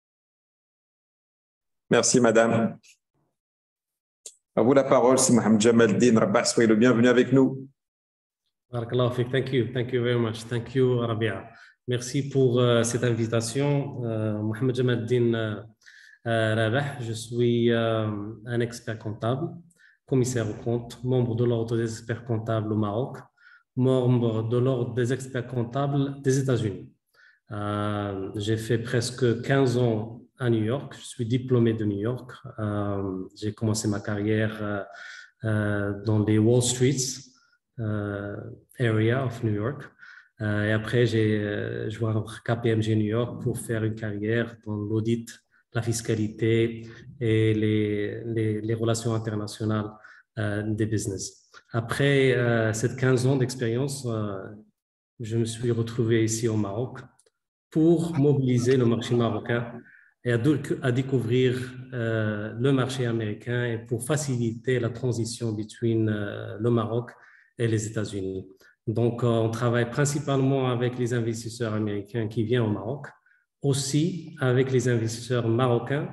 Merci, madame. À vous la parole, c'est Mohamed Jamaldine Rabah. Soyez le bienvenu avec nous. Barakallahu fik. Thank you. Thank you very much. Thank you, Rabia. Merci pour uh, cette invitation. Uh, Mohamed Jamaldine uh, Rabah, je suis uh, un expert comptable, commissaire aux comptes, membre de l'Ordre des experts comptables au Maroc, membre de l'Ordre des experts comptables des États-Unis. Uh, j'ai fait presque quinze ans à New York. Je suis diplômé de New York. Uh, j'ai commencé ma carrière uh, uh, dans les Wall Streets uh, area of New York. Uh, et après, j'ai euh, joint K P M G New York pour faire une carrière dans l'audit, la fiscalité et les, les, les relations internationales euh, des business. Après euh, ces quinze ans d'expérience, euh, je me suis retrouvé ici au Maroc pour mobiliser le marché marocain et à, à découvrir euh, le marché américain et pour faciliter la transition entre euh, le Maroc et les États-Unis. Donc, on travaille principalement avec les investisseurs américains qui viennent au Maroc, aussi avec les investisseurs marocains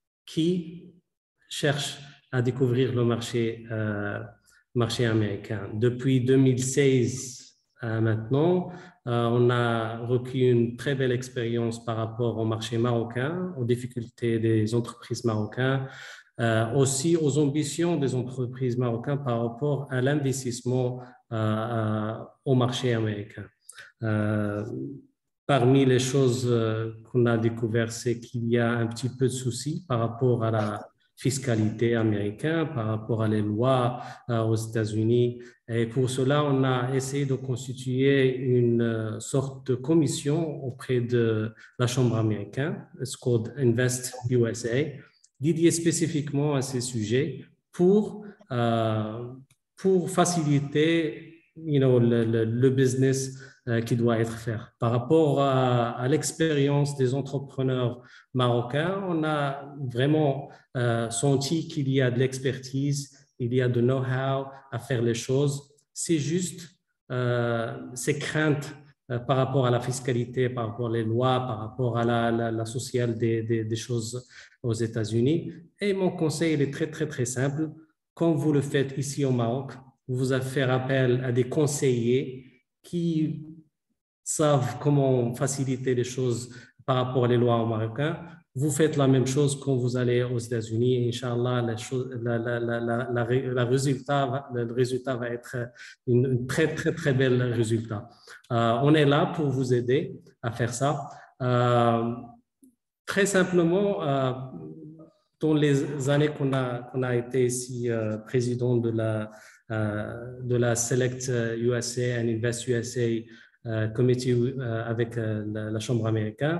qui cherchent à découvrir le marché, euh, marché américain. Depuis deux mille seize à maintenant, euh, on a requis une très belle expérience par rapport au marché marocain, aux difficultés des entreprises marocaines, euh, aussi aux ambitions des entreprises marocaines par rapport à l'investissement euh, au marché américain. Euh, parmi les choses euh, qu'on a découvert, c'est qu'il y a un petit peu de soucis par rapport à la fiscalité américaine, par rapport à les lois euh, aux États-Unis. Et pour cela, on a essayé de constituer une euh, sorte de commission auprès de la Chambre américaine, it's called Invest U S A, dédiée spécifiquement à ces sujets pour, euh, pour faciliter you know, le, le, le business euh, qui doit être fait. Par rapport à, à l'expérience des entrepreneurs marocains, on a vraiment euh, senti qu'il y a de l'expertise, il y a de know-how à faire les choses. C'est juste euh, ces craintes euh, par rapport à la fiscalité, par rapport aux lois, par rapport à la, la, la sociale des, des, des choses aux États-Unis. Et mon conseil il est très, très, très simple. Comme vous le faites ici au Maroc, vous allez faire appel à des conseillers qui savent comment faciliter les choses par rapport aux lois marocaines. Vous faites la même chose quand vous allez aux États-Unis. Inch'Allah, la chose, la, la, la, la, la, la résultat, le résultat va être un très, très, très bel résultat. Euh, on est là pour vous aider à faire ça. Euh, très simplement, euh, dans les années qu'on a, qu'on a été ici euh, président de la, euh, de la Select U S A and Invest U S A uh, Committee uh, avec uh, la, la Chambre américaine,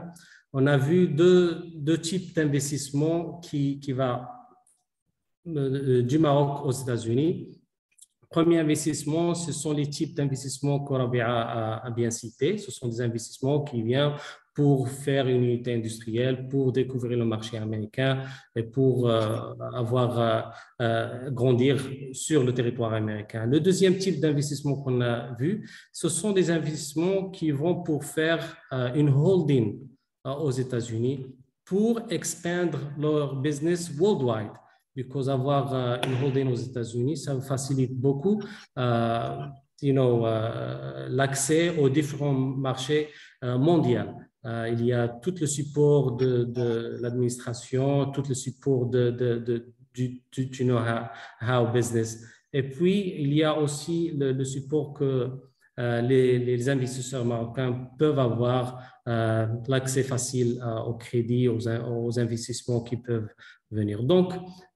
on a vu deux, deux types d'investissements qui, qui va euh, du Maroc aux États-Unis. Premier investissement, ce sont les types d'investissements qu'Rabia a, a bien cités. Ce sont des investissements qui viennent pour faire une unité industrielle, pour découvrir le marché américain et pour euh, avoir euh, euh, grandir sur le territoire américain. Le deuxième type d'investissement qu'on a vu, ce sont des investissements qui vont pour faire euh, une holding euh, aux États-Unis pour expandre leur business worldwide. Because avoir uh, une holding aux États-Unis, ça facilite beaucoup uh, you know, uh, l'accès aux différents marchés uh, mondiaux. Uh, il y a tout le support de, de l'administration, tout le support de, de, de, du, du you know, how, how business. Et puis, il y a aussi le, le support que uh, les, les investisseurs marocains peuvent avoir, uh, l'accès facile uh, au crédit, aux, aux investissements qui peuvent venir. Donc,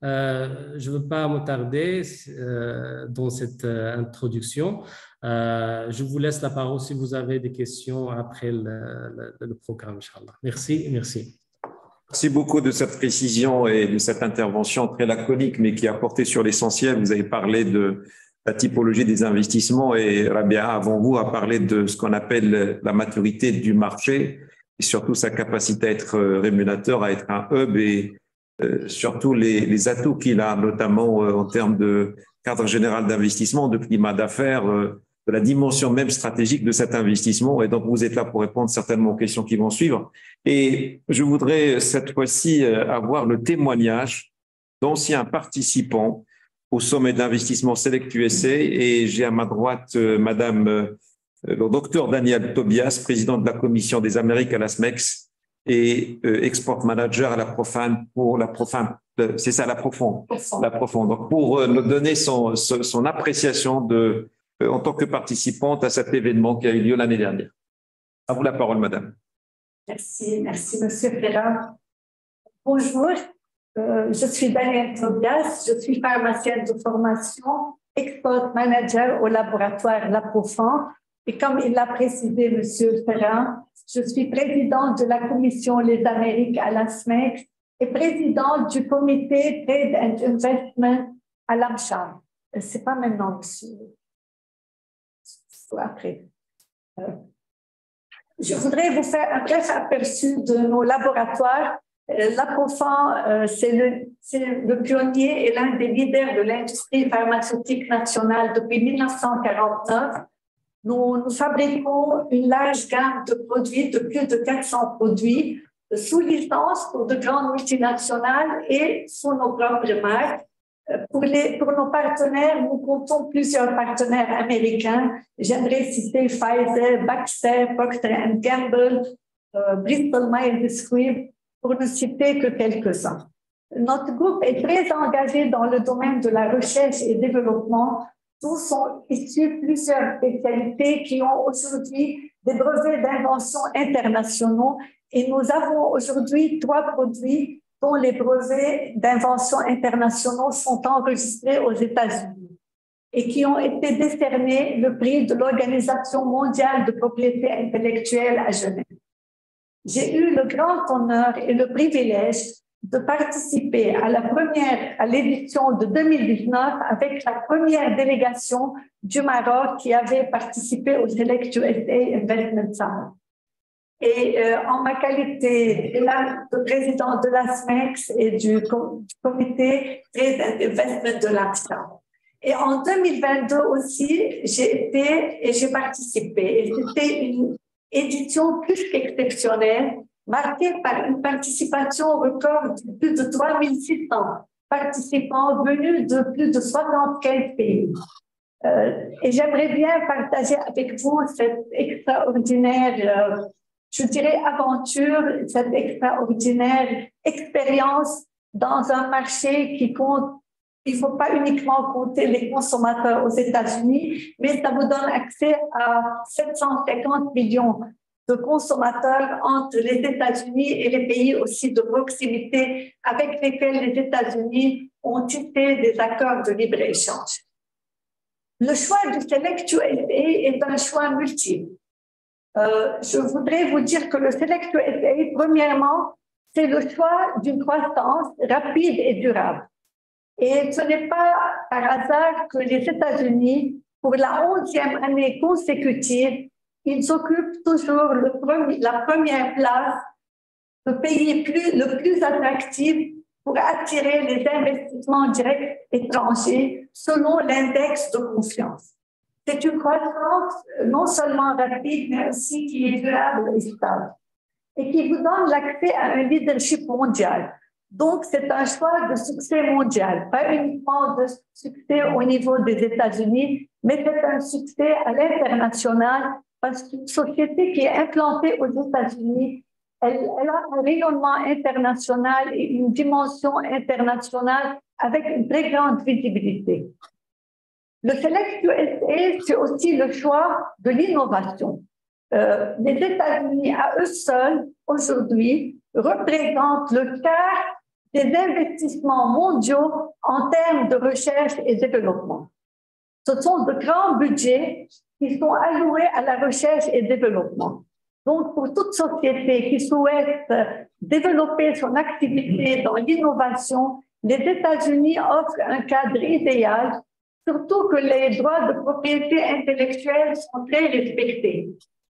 euh, je ne veux pas m'attarder euh, dans cette euh, introduction. Euh, je vous laisse la parole si vous avez des questions après le, le, le programme, Inch'Allah. Merci, merci. Merci beaucoup de cette précision et de cette intervention très laconique, mais qui a porté sur l'essentiel. Vous avez parlé de la typologie des investissements et Rabia, avant vous, a parlé de ce qu'on appelle la maturité du marché et surtout sa capacité à être rémunérateur, à être un hub et Euh, surtout les, les atouts qu'il a, notamment euh, en termes de cadre général d'investissement, de climat d'affaires, euh, de la dimension même stratégique de cet investissement. Et donc, vous êtes là pour répondre certainement aux questions qui vont suivre. Et je voudrais cette fois-ci euh, avoir le témoignage d'anciens participants au sommet d'investissement Select U S A. Et j'ai à ma droite euh, Madame euh, le docteur Daniel Tobias, président de la Commission des Amériques à la S M E X, et euh, export manager à la Profane pour la Profane, c'est ça, la Profonde, la Profonde. Donc pour euh, nous donner son, son, son appréciation de, euh, en tant que participante à cet événement qui a eu lieu l'année dernière. À vous la parole, madame. Merci, merci, monsieur Ferrand. Bonjour, euh, je suis Daniel Tobias, je suis pharmacienne de formation, export manager au laboratoire La Profonde. Et comme il l'a précisé, monsieur Ferrand, je suis présidente de la Commission Les Amériques à la S M E X et présidente du comité Trade and Investment à l'AMCHAM. Ce n'est pas maintenant, monsieur. C'est après. Euh, je voudrais vous faire un bref aperçu de nos laboratoires. Euh, La Profonde, euh, c'est le, le pionnier et l'un des leaders de l'industrie pharmaceutique nationale depuis mille neuf cent quarante-neuf. Nous, nous fabriquons une large gamme de produits, de plus de quatre cents produits, sous licence pour de grandes multinationales et sous nos propres marques. Pour, les, pour nos partenaires, nous comptons plusieurs partenaires américains. J'aimerais citer Pfizer, Baxter, Procter and Gamble, euh, Bristol Myers Squibb, pour ne citer que quelques-uns. Notre groupe est très engagé dans le domaine de la recherche et développement. Tous sont issus plusieurs spécialités qui ont aujourd'hui des brevets d'invention internationaux et nous avons aujourd'hui trois produits dont les brevets d'invention internationaux sont enregistrés aux États-Unis et qui ont été décernés le prix de l'Organisation mondiale de propriété intellectuelle à Genève. J'ai eu le grand honneur et le privilège de participer à la première, à l'édition de deux mille dix-neuf avec la première délégation du Maroc qui avait participé au Select U S A Investment Summit. Et euh, en ma qualité de présidente de la S M E X et du, com du comité Trade and Investment de l'AMCHAM. Et en deux mille vingt-deux aussi, j'ai été et j'ai participé. Et c'était une édition plus qu'exceptionnelle, marquée par une participation record de plus de trois mille six cents participants venus de plus de soixante-quinze pays. Euh, et j'aimerais bien partager avec vous cette extraordinaire, euh, je dirais, aventure, cette extraordinaire expérience dans un marché qui compte. Il ne faut pas uniquement compter les consommateurs aux États-Unis, mais ça vous donne accès à sept cent cinquante millions de consommateurs entre les États-Unis et les pays aussi de proximité avec lesquels les États-Unis ont tissé des accords de libre-échange. Le choix du Select U S A est un choix multiple. Euh, je voudrais vous dire que le Select U S A, premièrement, c'est le choix d'une croissance rapide et durable. Et ce n'est pas par hasard que les États-Unis, pour la onzième année consécutive, ils occupent toujours le premier, la première place, le pays plus, le plus attractif pour attirer les investissements directs étrangers selon l'index de confiance. C'est une croissance non seulement rapide, mais aussi qui est durable et stable et qui vous donne l'accès à un leadership mondial. Donc, c'est un choix de succès mondial, pas uniquement de succès au niveau des États-Unis, mais c'est un succès à l'international parce qu'une société qui est implantée aux États-Unis, elle, elle a un rayonnement international et une dimension internationale avec une très grande visibilité. Le Select U S A, c'est aussi le choix de l'innovation. Euh, les États-Unis, à eux seuls, aujourd'hui, représentent le quart des investissements mondiaux en termes de recherche et développement. Ce sont de grands budgets qui sont alloués à la recherche et développement. Donc, pour toute société qui souhaite développer son activité dans l'innovation, les États-Unis offrent un cadre idéal, surtout que les droits de propriété intellectuelle sont très respectés.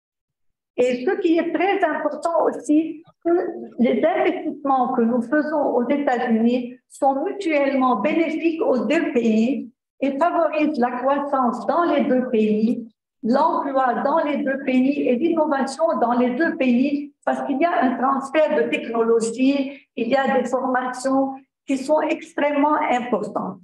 Et ce qui est très important aussi, que les investissements que nous faisons aux États-Unis sont mutuellement bénéfiques aux deux pays et favorisent la croissance dans les deux pays, l'emploi dans les deux pays et l'innovation dans les deux pays, parce qu'il y a un transfert de technologie, il y a des formations qui sont extrêmement importantes.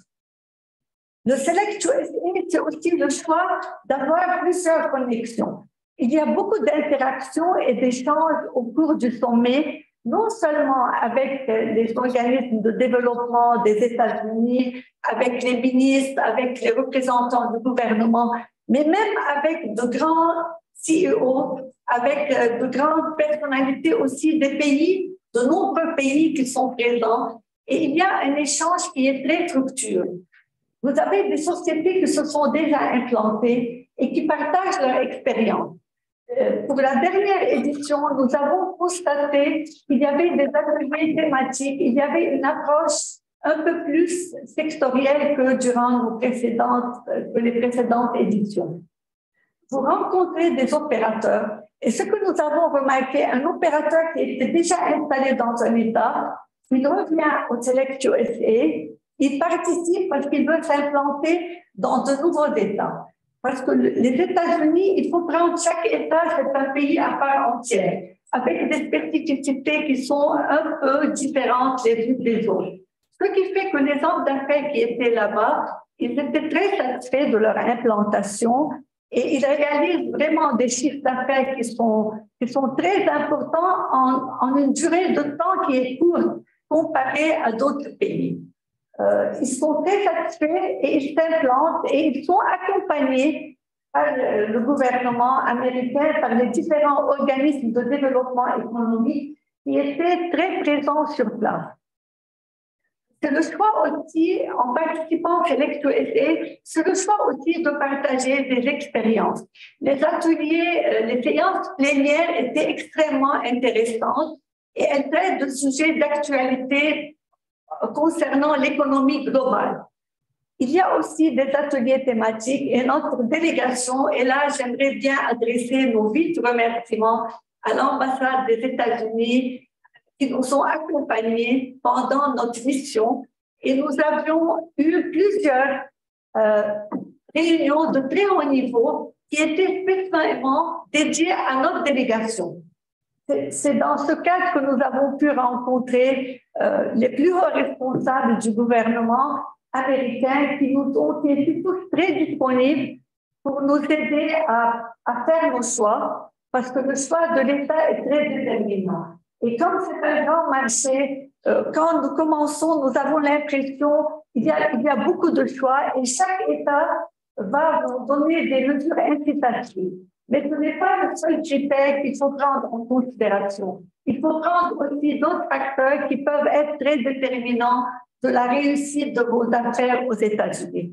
Le Select U S A, c'est aussi le choix d'avoir plusieurs connexions. Il y a beaucoup d'interactions et d'échanges au cours du sommet, non seulement avec les organismes de développement des États-Unis, avec les ministres, avec les représentants du gouvernement, mais même avec de grands C E O, avec de grandes personnalités aussi des pays, de nombreux pays qui sont présents. Et il y a un échange qui est très fructueux. Vous avez des sociétés qui se sont déjà implantées et qui partagent leur expérience. Euh, pour la dernière édition, nous avons constaté qu'il y avait des ateliers thématiques, il y avait une approche un peu plus sectorielle que durant nos précédentes, que les précédentes éditions. Vous rencontrez des opérateurs et ce que nous avons remarqué, un opérateur qui était déjà installé dans un État, il revient au Select U S A, il participe parce qu'il veut s'implanter dans de nouveaux États. Parce que les États-Unis, il faut prendre chaque État, c'est un pays à part entière, avec des spécificités qui sont un peu différentes les unes des autres. Ce qui fait que les hommes d'affaires qui étaient là-bas, ils étaient très satisfaits de leur implantation et ils réalisent vraiment des chiffres d'affaires qui sont, qui sont très importants en, en une durée de temps qui est courte comparée à d'autres pays. Euh, ils sont très satisfaits et ils s'implantent et ils sont accompagnés par le, le gouvernement américain, par les différents organismes de développement économique qui étaient très présents sur place. C'est le choix aussi, en participant au Select U S A, c'est le choix aussi de partager des expériences. Les ateliers, les séances plénières étaient extrêmement intéressantes et elles traitent de sujets d'actualité concernant l'économie globale. Il y a aussi des ateliers thématiques et notre délégation, et là j'aimerais bien adresser nos vifs remerciements à l'ambassade des États-Unis qui nous ont accompagnés pendant notre mission et nous avions eu plusieurs euh, réunions de très haut niveau qui étaient spécialement dédiées à notre délégation. C'est dans ce cadre que nous avons pu rencontrer euh, les plus hauts responsables du gouvernement américain qui nous ont été tous très disponibles pour nous aider à, à faire nos choix, parce que le choix de l'État est très déterminant. Et comme c'est un grand marché, euh, quand nous commençons, nous avons l'impression qu'il y a, il y a beaucoup de choix et chaque État va vous donner des mesures incitatives. Mais ce n'est pas le seul critère qu'il faut prendre en considération. Il faut prendre aussi d'autres facteurs qui peuvent être très déterminants de la réussite de vos affaires aux États-Unis.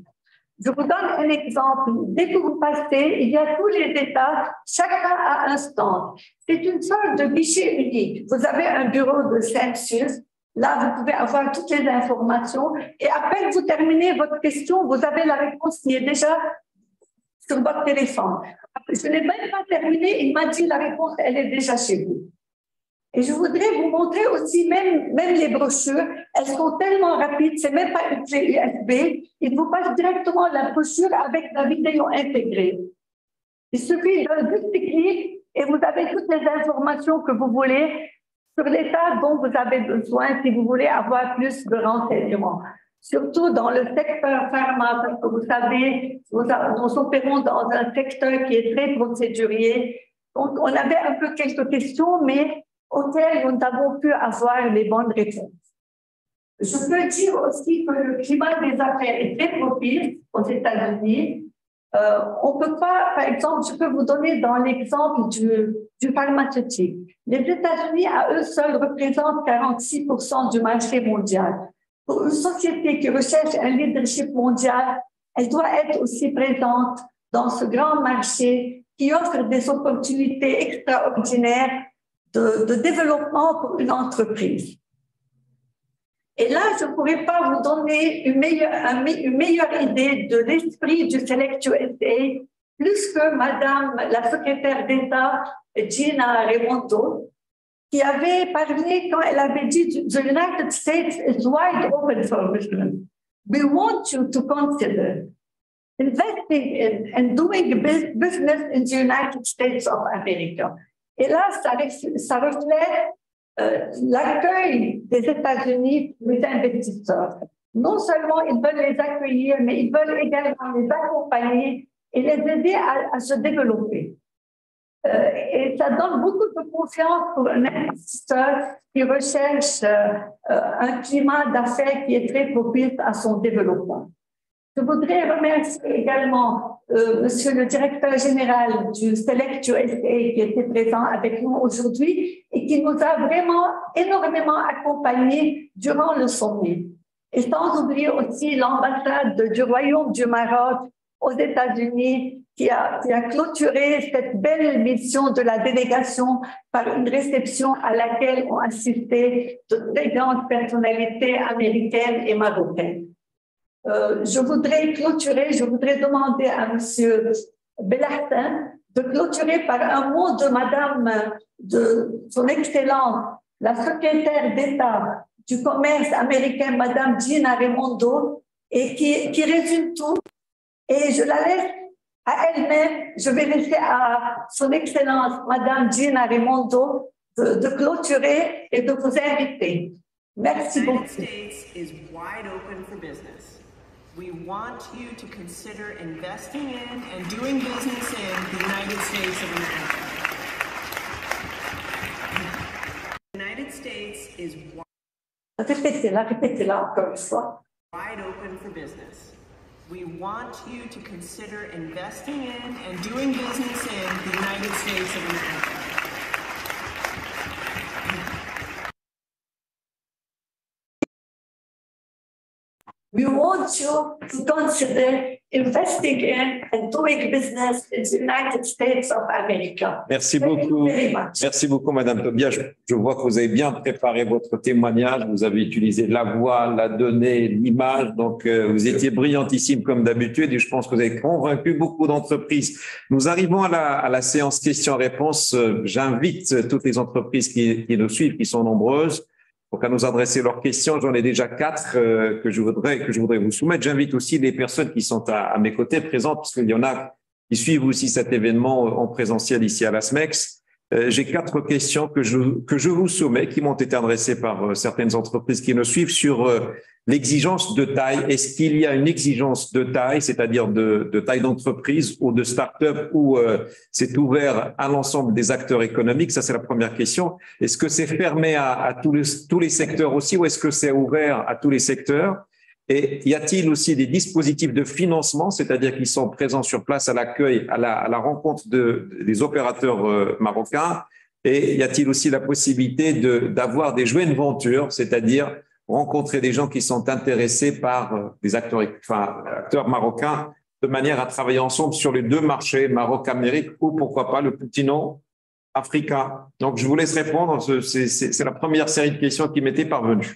Je vous donne un exemple. Dès que vous passez, il y a tous les États, chacun a un stand. C'est une sorte de guichet unique. Vous avez un bureau de census. Là, vous pouvez avoir toutes les informations. Et à peine vous terminez votre question, vous avez la réponse qui est déjà sur votre téléphone. Je n'ai même pas terminé. Il m'a dit la réponse, elle est déjà chez vous. Et je voudrais vous montrer aussi, même, même les brochures, elles sont tellement rapides, c'est même pas une clé U S B, il vous passe directement la brochure avec la vidéo intégrée. Il suffit d'un petit clic et vous avez toutes les informations que vous voulez sur l'état dont vous avez besoin si vous voulez avoir plus de renseignements. Surtout dans le secteur pharma, parce que vous savez, nous, nous opérons dans un secteur qui est très procédurier. Donc, on avait un peu quelques questions, mais auxquelles nous n'avons pu avoir les bonnes réponses. Je peux dire aussi que le climat des affaires est très propice aux États-Unis. Euh, on peut pas, par exemple, je peux vous donner dans l'exemple du, du pharmaceutique. Les États-Unis, à eux seuls, représentent quarante-six pour cent du marché mondial. Pour une société qui recherche un leadership mondial, elle doit être aussi présente dans ce grand marché qui offre des opportunités extraordinaires De, de développement pour une entreprise. Et là, je ne pourrais pas vous donner une meilleure, une meilleure idée de l'esprit du Select U S A, plus que Madame la secrétaire d'État, Gina Raimondo, qui avait parlé quand elle avait dit « The United States is wide open for business. We want you to consider investing in and doing business in the United States of America. » Et là, ça, ça reflète euh, l'accueil des États-Unis pour les investisseurs. Non seulement ils veulent les accueillir, mais ils veulent également les accompagner et les aider à, à se développer. Euh, et ça donne beaucoup de confiance pour un investisseur qui recherche euh, euh, un climat d'affaires qui est très propice à son développement. Je voudrais remercier également euh, Monsieur le directeur général du Select U S A qui était présent avec nous aujourd'hui et qui nous a vraiment énormément accompagnés durant le sommet. Et sans oublier aussi l'ambassade du Royaume du Maroc aux États-Unis qui a, qui a clôturé cette belle mission de la délégation par une réception à laquelle ont assisté de très grandes personnalités américaines et marocaines. Euh, je voudrais clôturer, je voudrais demander à M. Belhartin de clôturer par un mot de Madame, de son Excellence, la secrétaire d'État du commerce américain, Madame Gina Raimondo, et qui, qui résume tout. Et je la laisse à elle-même, je vais laisser à son Excellence, Madame Gina Raimondo, de, de clôturer et de vous inviter. Merci beaucoup. We want you to consider investing in and doing business in the United States of America. The United States is Répétez-la, répétez-la encore une fois. Wide open for business. We want you to consider investing in and doing business in the United States of America. We want you to consider investing in and doing business in the United States of America. Merci beaucoup. Merci beaucoup, Madame Tobia. Je, je vois que vous avez bien préparé votre témoignage. Vous avez utilisé la voix, la donnée, l'image. Donc, euh, vous étiez brillantissime comme d'habitude et je pense que vous avez convaincu beaucoup d'entreprises. Nous arrivons à la, à la séance questions-réponses. J'invite toutes les entreprises qui, qui nous suivent, qui sont nombreuses, donc à nous adresser leurs questions. J'en ai déjà quatre euh, que je voudrais que je voudrais vous soumettre. J'invite aussi les personnes qui sont à, à mes côtés présentes, parce qu'il y en a qui suivent aussi cet événement en présentiel ici à la S M E X. Euh, j'ai quatre questions que je que je vous soumets, qui m'ont été adressées par euh, certaines entreprises qui nous suivent sur euh, l'exigence de taille. Est-ce qu'il y a une exigence de taille, c'est-à-dire de, de taille d'entreprise ou de start-up, où euh, c'est ouvert à l'ensemble des acteurs économiques? Ça, c'est la première question. Est-ce que c'est fermé à, à tous, les, tous les secteurs aussi, ou est-ce que c'est ouvert à tous les secteurs? Et y a-t-il aussi des dispositifs de financement, c'est-à-dire qui sont présents sur place à l'accueil, à la, à la rencontre de, des opérateurs euh, marocains? Et y a-t-il aussi la possibilité de, d'avoir des joint ventures, c'est-à-dire rencontrer des gens qui sont intéressés par euh, des acteurs, enfin, acteurs marocains de manière à travailler ensemble sur les deux marchés, Maroc-Amérique ou pourquoi pas le continent africain. Donc, je vous laisse répondre. C'est la première série de questions qui m'était parvenue.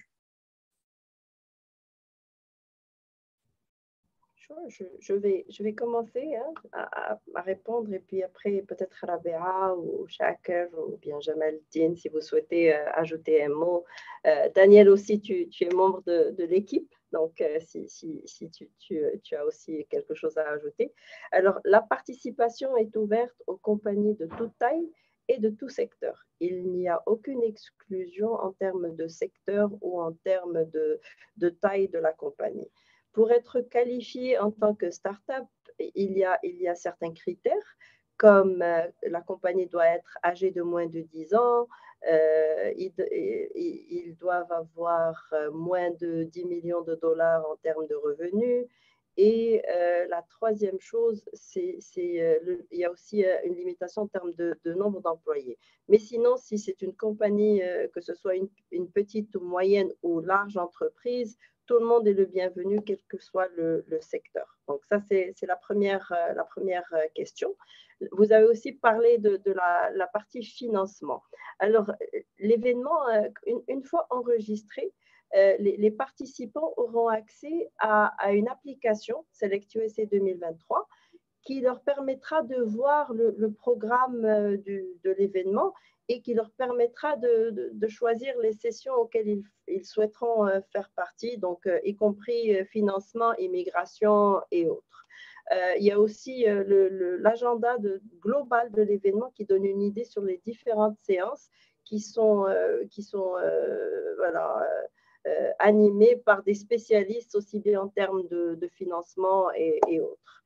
Je, je, vais, je vais commencer hein, à, à répondre et puis après peut-être Rabea ou Shaker ou bien Jamal Din si vous souhaitez euh, ajouter un mot. Euh, Daniel aussi, tu, tu es membre de, de l'équipe, donc euh, si, si, si tu, tu, tu as aussi quelque chose à ajouter. Alors, la participation est ouverte aux compagnies de toute taille et de tout secteur. Il n'y a aucune exclusion en termes de secteur ou en termes de, de taille de la compagnie. Pour être qualifié en tant que start-up, il y a, il y a certains critères, comme euh, la compagnie doit être âgée de moins de dix ans, euh, ils, ils, ils doivent avoir moins de dix millions de dollars en termes de revenus. Et euh, la troisième chose, c'est euh, il y a aussi euh, une limitation en termes de, de nombre d'employés. Mais sinon, si c'est une compagnie, euh, que ce soit une, une petite ou moyenne ou large entreprise, tout le monde est le bienvenu, quel que soit le, le secteur. Donc ça, c'est la première, euh, la première question. Vous avez aussi parlé de, de la, la partie financement. Alors, l'événement, euh, une, une fois enregistré, euh, les, les participants auront accès à, à une application, Select U S A deux mille vingt-trois, qui leur permettra de voir le, le programme euh, du, de l'événement et qui leur permettra de, de, de choisir les sessions auxquelles ils, ils souhaiteront euh, faire partie, donc euh, y compris euh, financement, immigration et autres. Euh, il y a aussi euh, l'agenda global de l'événement qui donne une idée sur les différentes séances qui sont, euh, qui sont euh, voilà, euh, animées par des spécialistes aussi bien en termes de, de financement et, et autres.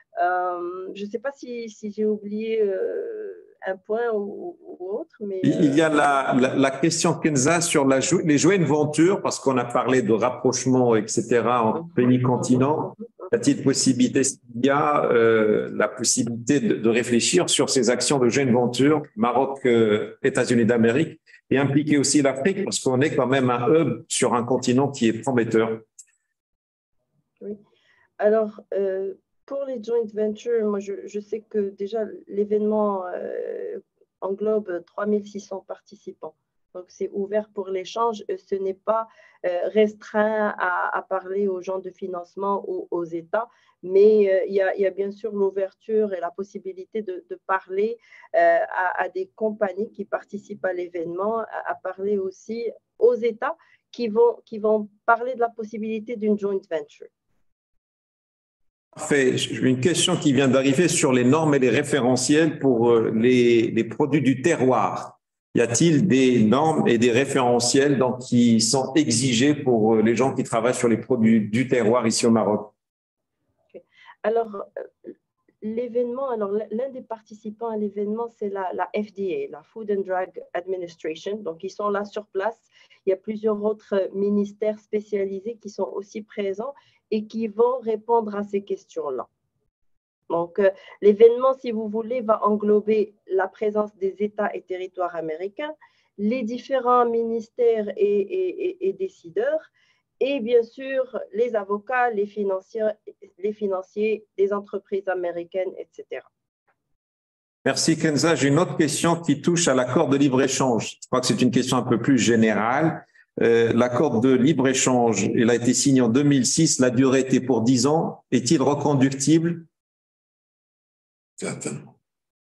Euh, je ne sais pas si, si j'ai oublié euh, un point ou, ou autre, mais… Euh... Il y a la, la, la question, Kenza, sur la, les joint ventures, parce qu'on a parlé de rapprochement, et cetera, entre pays continents. Y a-t-il possibilité, il y a euh, la possibilité de, de réfléchir sur ces actions de joint venture, Maroc, euh, États-Unis d'Amérique, et impliquer aussi l'Afrique, parce qu'on est quand même un hub sur un continent qui est prometteur. Oui. Alors, euh, pour les joint ventures, moi, je, je sais que déjà l'événement euh, englobe trois mille six cents participants. Donc, c'est ouvert pour l'échange. Ce n'est pas euh, restreint à, à parler aux gens de financement ou aux États, mais euh, il, y a, il y a bien sûr l'ouverture et la possibilité de, de parler euh, à, à des compagnies qui participent à l'événement, à, à parler aussi aux États qui vont, qui vont parler de la possibilité d'une joint venture. Parfait. Une question qui vient d'arriver sur les normes et les référentiels pour les, les produits du terroir. Y a-t-il des normes et des référentiels donc, qui sont exigés pour les gens qui travaillent sur les produits du terroir ici au Maroc? Okay. Alors, l'événement, alors l'un des participants à l'événement, c'est la, la F D A, la Food and Drug Administration. Donc, ils sont là sur place. Il y a plusieurs autres ministères spécialisés qui sont aussi présents et qui vont répondre à ces questions-là. Donc, euh, l'événement, si vous voulez, va englober la présence des États et territoires américains, les différents ministères et, et, et, et décideurs, et bien sûr, les avocats, les financiers, les financiers des entreprises américaines, et cetera. Merci, Kenza. J'ai une autre question qui touche à l'accord de libre-échange. Je crois que c'est une question un peu plus générale. Euh, l'accord de libre-échange, il a été signé en deux mille six, la durée était pour dix ans. Est-il reconductible? Certainement.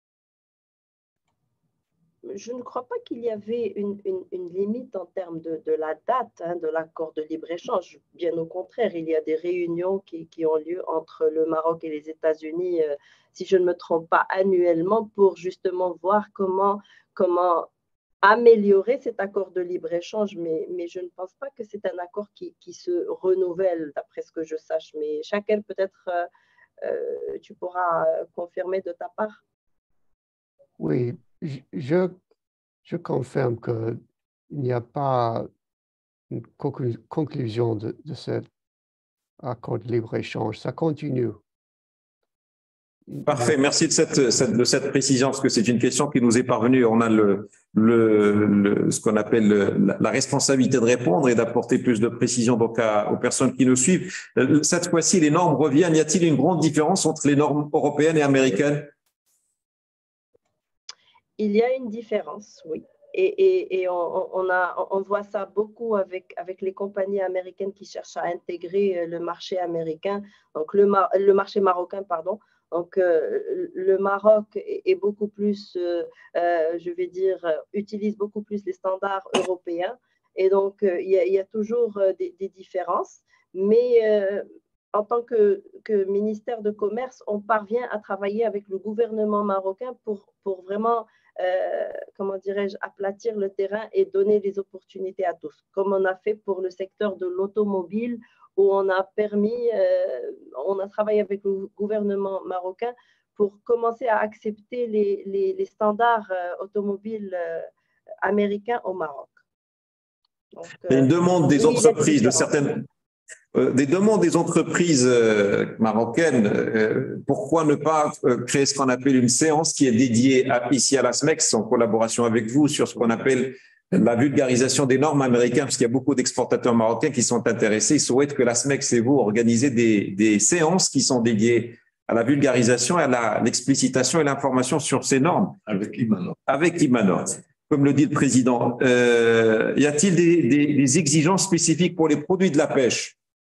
Je ne crois pas qu'il y avait une, une, une limite en termes de, de la date hein, de l'accord de libre-échange. Bien au contraire, il y a des réunions qui, qui ont lieu entre le Maroc et les États-Unis, euh, si je ne me trompe pas, annuellement pour justement voir comment, comment améliorer cet accord de libre-échange. Mais, mais je ne pense pas que c'est un accord qui, qui se renouvelle, d'après ce que je sache. Mais chacun, peut-être, euh, euh, tu pourras confirmer de ta part. Oui. Je, je confirme qu'il n'y a pas une conclusion de, de cet accord de libre-échange. Ça continue. Parfait. Merci de cette, cette, de cette précision, parce que c'est une question qui nous est parvenue. On a le, le, le, ce qu'on appelle le, la responsabilité de répondre et d'apporter plus de précision donc à, aux personnes qui nous suivent. Cette fois-ci, les normes reviennent. Y a-t-il une grande différence entre les normes européennes et américaines? Il y a une différence, oui. Et, et, et on, on, a, on voit ça beaucoup avec, avec les compagnies américaines qui cherchent à intégrer le marché américain, donc le, le marché marocain, pardon. Donc, euh, le Maroc est, est beaucoup plus, euh, euh, je vais dire, utilise beaucoup plus les standards européens. Et donc, euh, il, y a, il y a toujours des, des différences. Mais euh, en tant que, que ministère de Commerce, on parvient à travailler avec le gouvernement marocain pour, pour vraiment, euh, comment dirais-je, aplatir le terrain et donner les opportunités à tous, comme on a fait pour le secteur de l'automobile, où on a permis, euh, on a travaillé avec le gouvernement marocain pour commencer à accepter les, les, les standards euh, automobiles euh, américains au Maroc. Donc, euh, une demande des oui, entreprises, de certaines, euh, des demandes des entreprises euh, marocaines, euh, pourquoi ne pas euh, créer ce qu'on appelle une séance qui est dédiée à, ici à la S M E X, en collaboration avec vous, sur ce qu'on appelle la vulgarisation des normes américaines, parce qu'il y a beaucoup d'exportateurs marocains qui sont intéressés. Ils souhaitent que la S M E X et vous organisez des, des séances qui sont dédiées à la vulgarisation et à l'explicitation et l'information sur ces normes. Avec Imanor. Avec Imanor. Comme le dit le président, euh, y a-t-il des, des, des exigences spécifiques pour les produits de la pêche?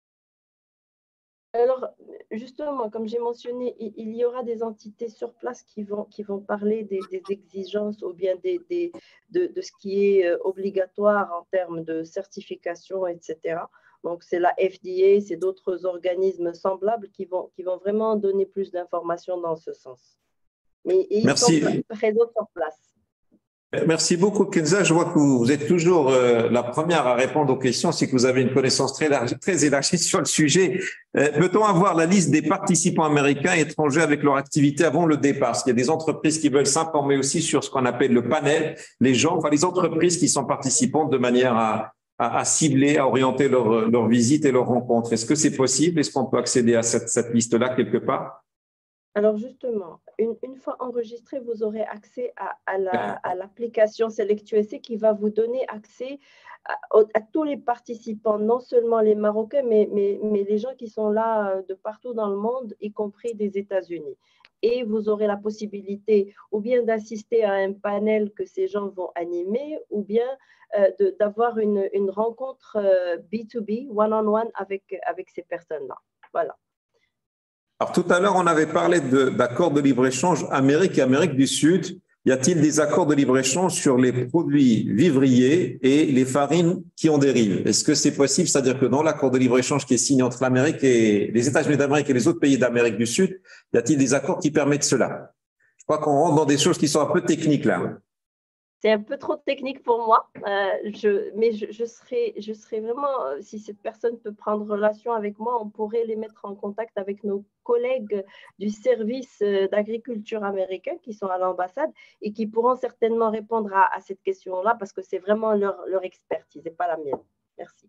Alors, justement, comme j'ai mentionné, il y aura des entités sur place qui vont, qui vont parler des, des exigences ou bien des, des, de, de ce qui est obligatoire en termes de certification, et cetera. Donc, c'est la F D A, c'est d'autres organismes semblables qui vont, qui vont vraiment donner plus d'informations dans ce sens. Mais ils Merci. sont présents sur place. Merci beaucoup, Kenza. Je vois que vous êtes toujours euh, la première à répondre aux questions, c'est que vous avez une connaissance très, large, très élargie sur le sujet. Euh, peut-on avoir la liste des participants américains et étrangers avec leur activité avant le départ? Parce qu'il y a des entreprises qui veulent s'informer aussi sur ce qu'on appelle le panel, les gens, enfin les entreprises qui sont participantes de manière à, à, à cibler, à orienter leur, leur visite et leur rencontre. Est-ce que c'est possible? Est-ce qu'on peut accéder à cette, cette liste-là quelque part? Alors justement, une, une fois enregistré, vous aurez accès à, à, la, à l'application Select U S A qui va vous donner accès à, à tous les participants, non seulement les Marocains, mais, mais, mais les gens qui sont là de partout dans le monde, y compris des États-Unis. Et vous aurez la possibilité ou bien d'assister à un panel que ces gens vont animer, ou bien euh, de, d'avoir une, une rencontre euh, B deux B, one-on-one avec, avec ces personnes-là. Voilà. Alors, tout à l'heure, on avait parlé d'accords de, de libre-échange Amérique et Amérique du Sud. Y a-t-il des accords de libre-échange sur les produits vivriers et les farines qui en dérivent? Est-ce que c'est possible? C'est-à-dire que dans l'accord de libre-échange qui est signé entre l'Amérique et les États-Unis d'Amérique et les autres pays d'Amérique du Sud, y a-t-il des accords qui permettent cela? Je crois qu'on rentre dans des choses qui sont un peu techniques là. C'est un peu trop technique pour moi, euh, je, mais je, je, serais, je serais vraiment, si cette personne peut prendre relation avec moi, on pourrait les mettre en contact avec nos collègues du service d'agriculture américain qui sont à l'ambassade et qui pourront certainement répondre à, à cette question-là parce que c'est vraiment leur, leur expertise et pas la mienne. Merci.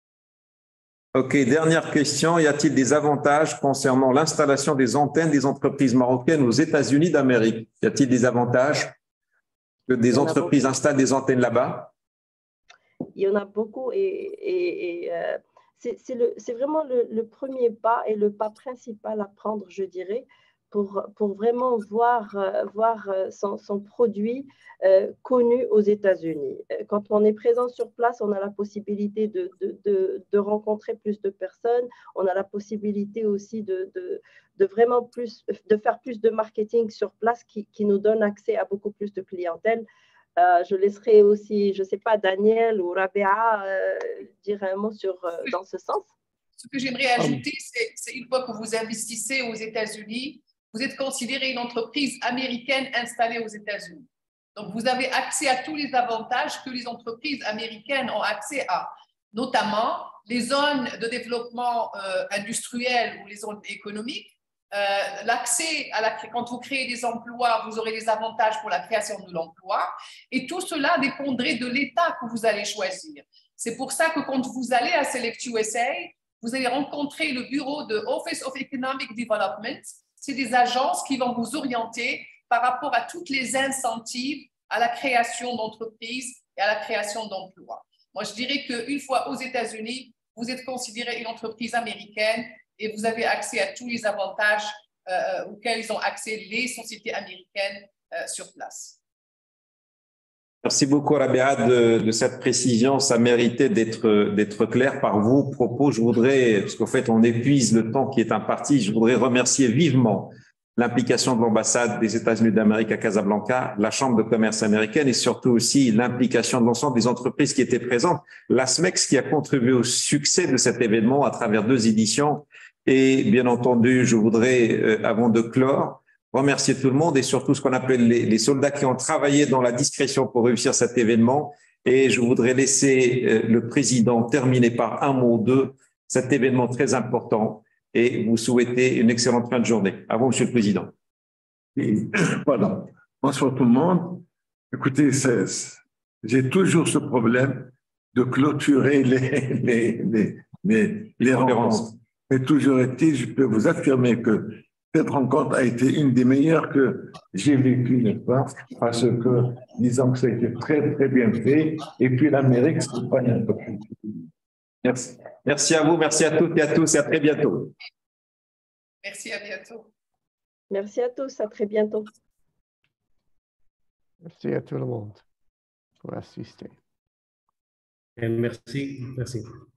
OK, dernière question. Y a-t-il des avantages concernant l'installation des antennes des entreprises marocaines aux États-Unis d'Amérique? Y a-t-il des avantages que des entreprises installent des antennes là-bas? Il y en a beaucoup et, et, et euh, c'est vraiment le, le premier pas et le pas principal à prendre, je dirais, pour, pour vraiment voir, euh, voir son, son produit euh, connu aux États-Unis. Quand on est présent sur place, on a la possibilité de, de, de, de rencontrer plus de personnes, on a la possibilité aussi de, de, de vraiment plus, de faire plus de marketing sur place qui, qui nous donne accès à beaucoup plus de clientèle. Euh, je laisserai aussi, je ne sais pas, Daniel ou Rabia euh, dire un mot sur, euh, dans ce sens. Ce que j'aimerais ajouter, c'est une fois que vous investissez aux États-Unis, vous êtes considéré une entreprise américaine installée aux États-Unis. Donc, vous avez accès à tous les avantages que les entreprises américaines ont accès à, notamment les zones de développement euh, industriel ou les zones économiques. Euh, l'accès à la, quand vous créez des emplois, vous aurez des avantages pour la création de l'emploi et tout cela dépendrait de l'État que vous allez choisir. C'est pour ça que quand vous allez à Select U S A, vous allez rencontrer le bureau de Office of Economic Development. C'est des agences qui vont vous orienter par rapport à toutes les incentives à la création d'entreprises et à la création d'emplois. Moi, je dirais qu'une fois aux États-Unis, vous êtes considéré une entreprise américaine et vous avez accès à tous les avantages euh, auxquels ont accès les sociétés américaines euh, sur place. Merci beaucoup, Rabia, de, de cette précision. Ça méritait d'être d'être clair par vos propos. Je voudrais, parce qu'en fait, on épuise le temps qui est imparti, je voudrais remercier vivement l'implication de l'ambassade des États-Unis d'Amérique à Casablanca, la Chambre de commerce américaine et surtout aussi l'implication de l'ensemble des entreprises qui étaient présentes. La S M E X qui a contribué au succès de cet événement à travers deux éditions. Et bien entendu, je voudrais, euh, avant de clore, remercier tout le monde et surtout ce qu'on appelle les, les soldats qui ont travaillé dans la discrétion pour réussir cet événement. Et je voudrais laisser euh, le président terminer par un mot de cet événement très important et vous souhaiter une excellente fin de journée. À vous, Monsieur le Président. Et, voilà. Bonsoir tout le monde. Écoutez, j'ai toujours ce problème de clôturer les, les, les, les, les rencontres. Mais toujours est-il, je peux vous affirmer que cette rencontre a été une des meilleures que j'ai vécues, n'est-ce pas? Parce que, disons que ça a été très, très bien fait. Et puis l'Amérique, c'est pas un peu plus. Merci. Merci à vous, merci à toutes et à tous et à très bientôt. Merci, à bientôt. Merci à tous, à très bientôt. Merci à tout le monde pour assister. Merci, merci.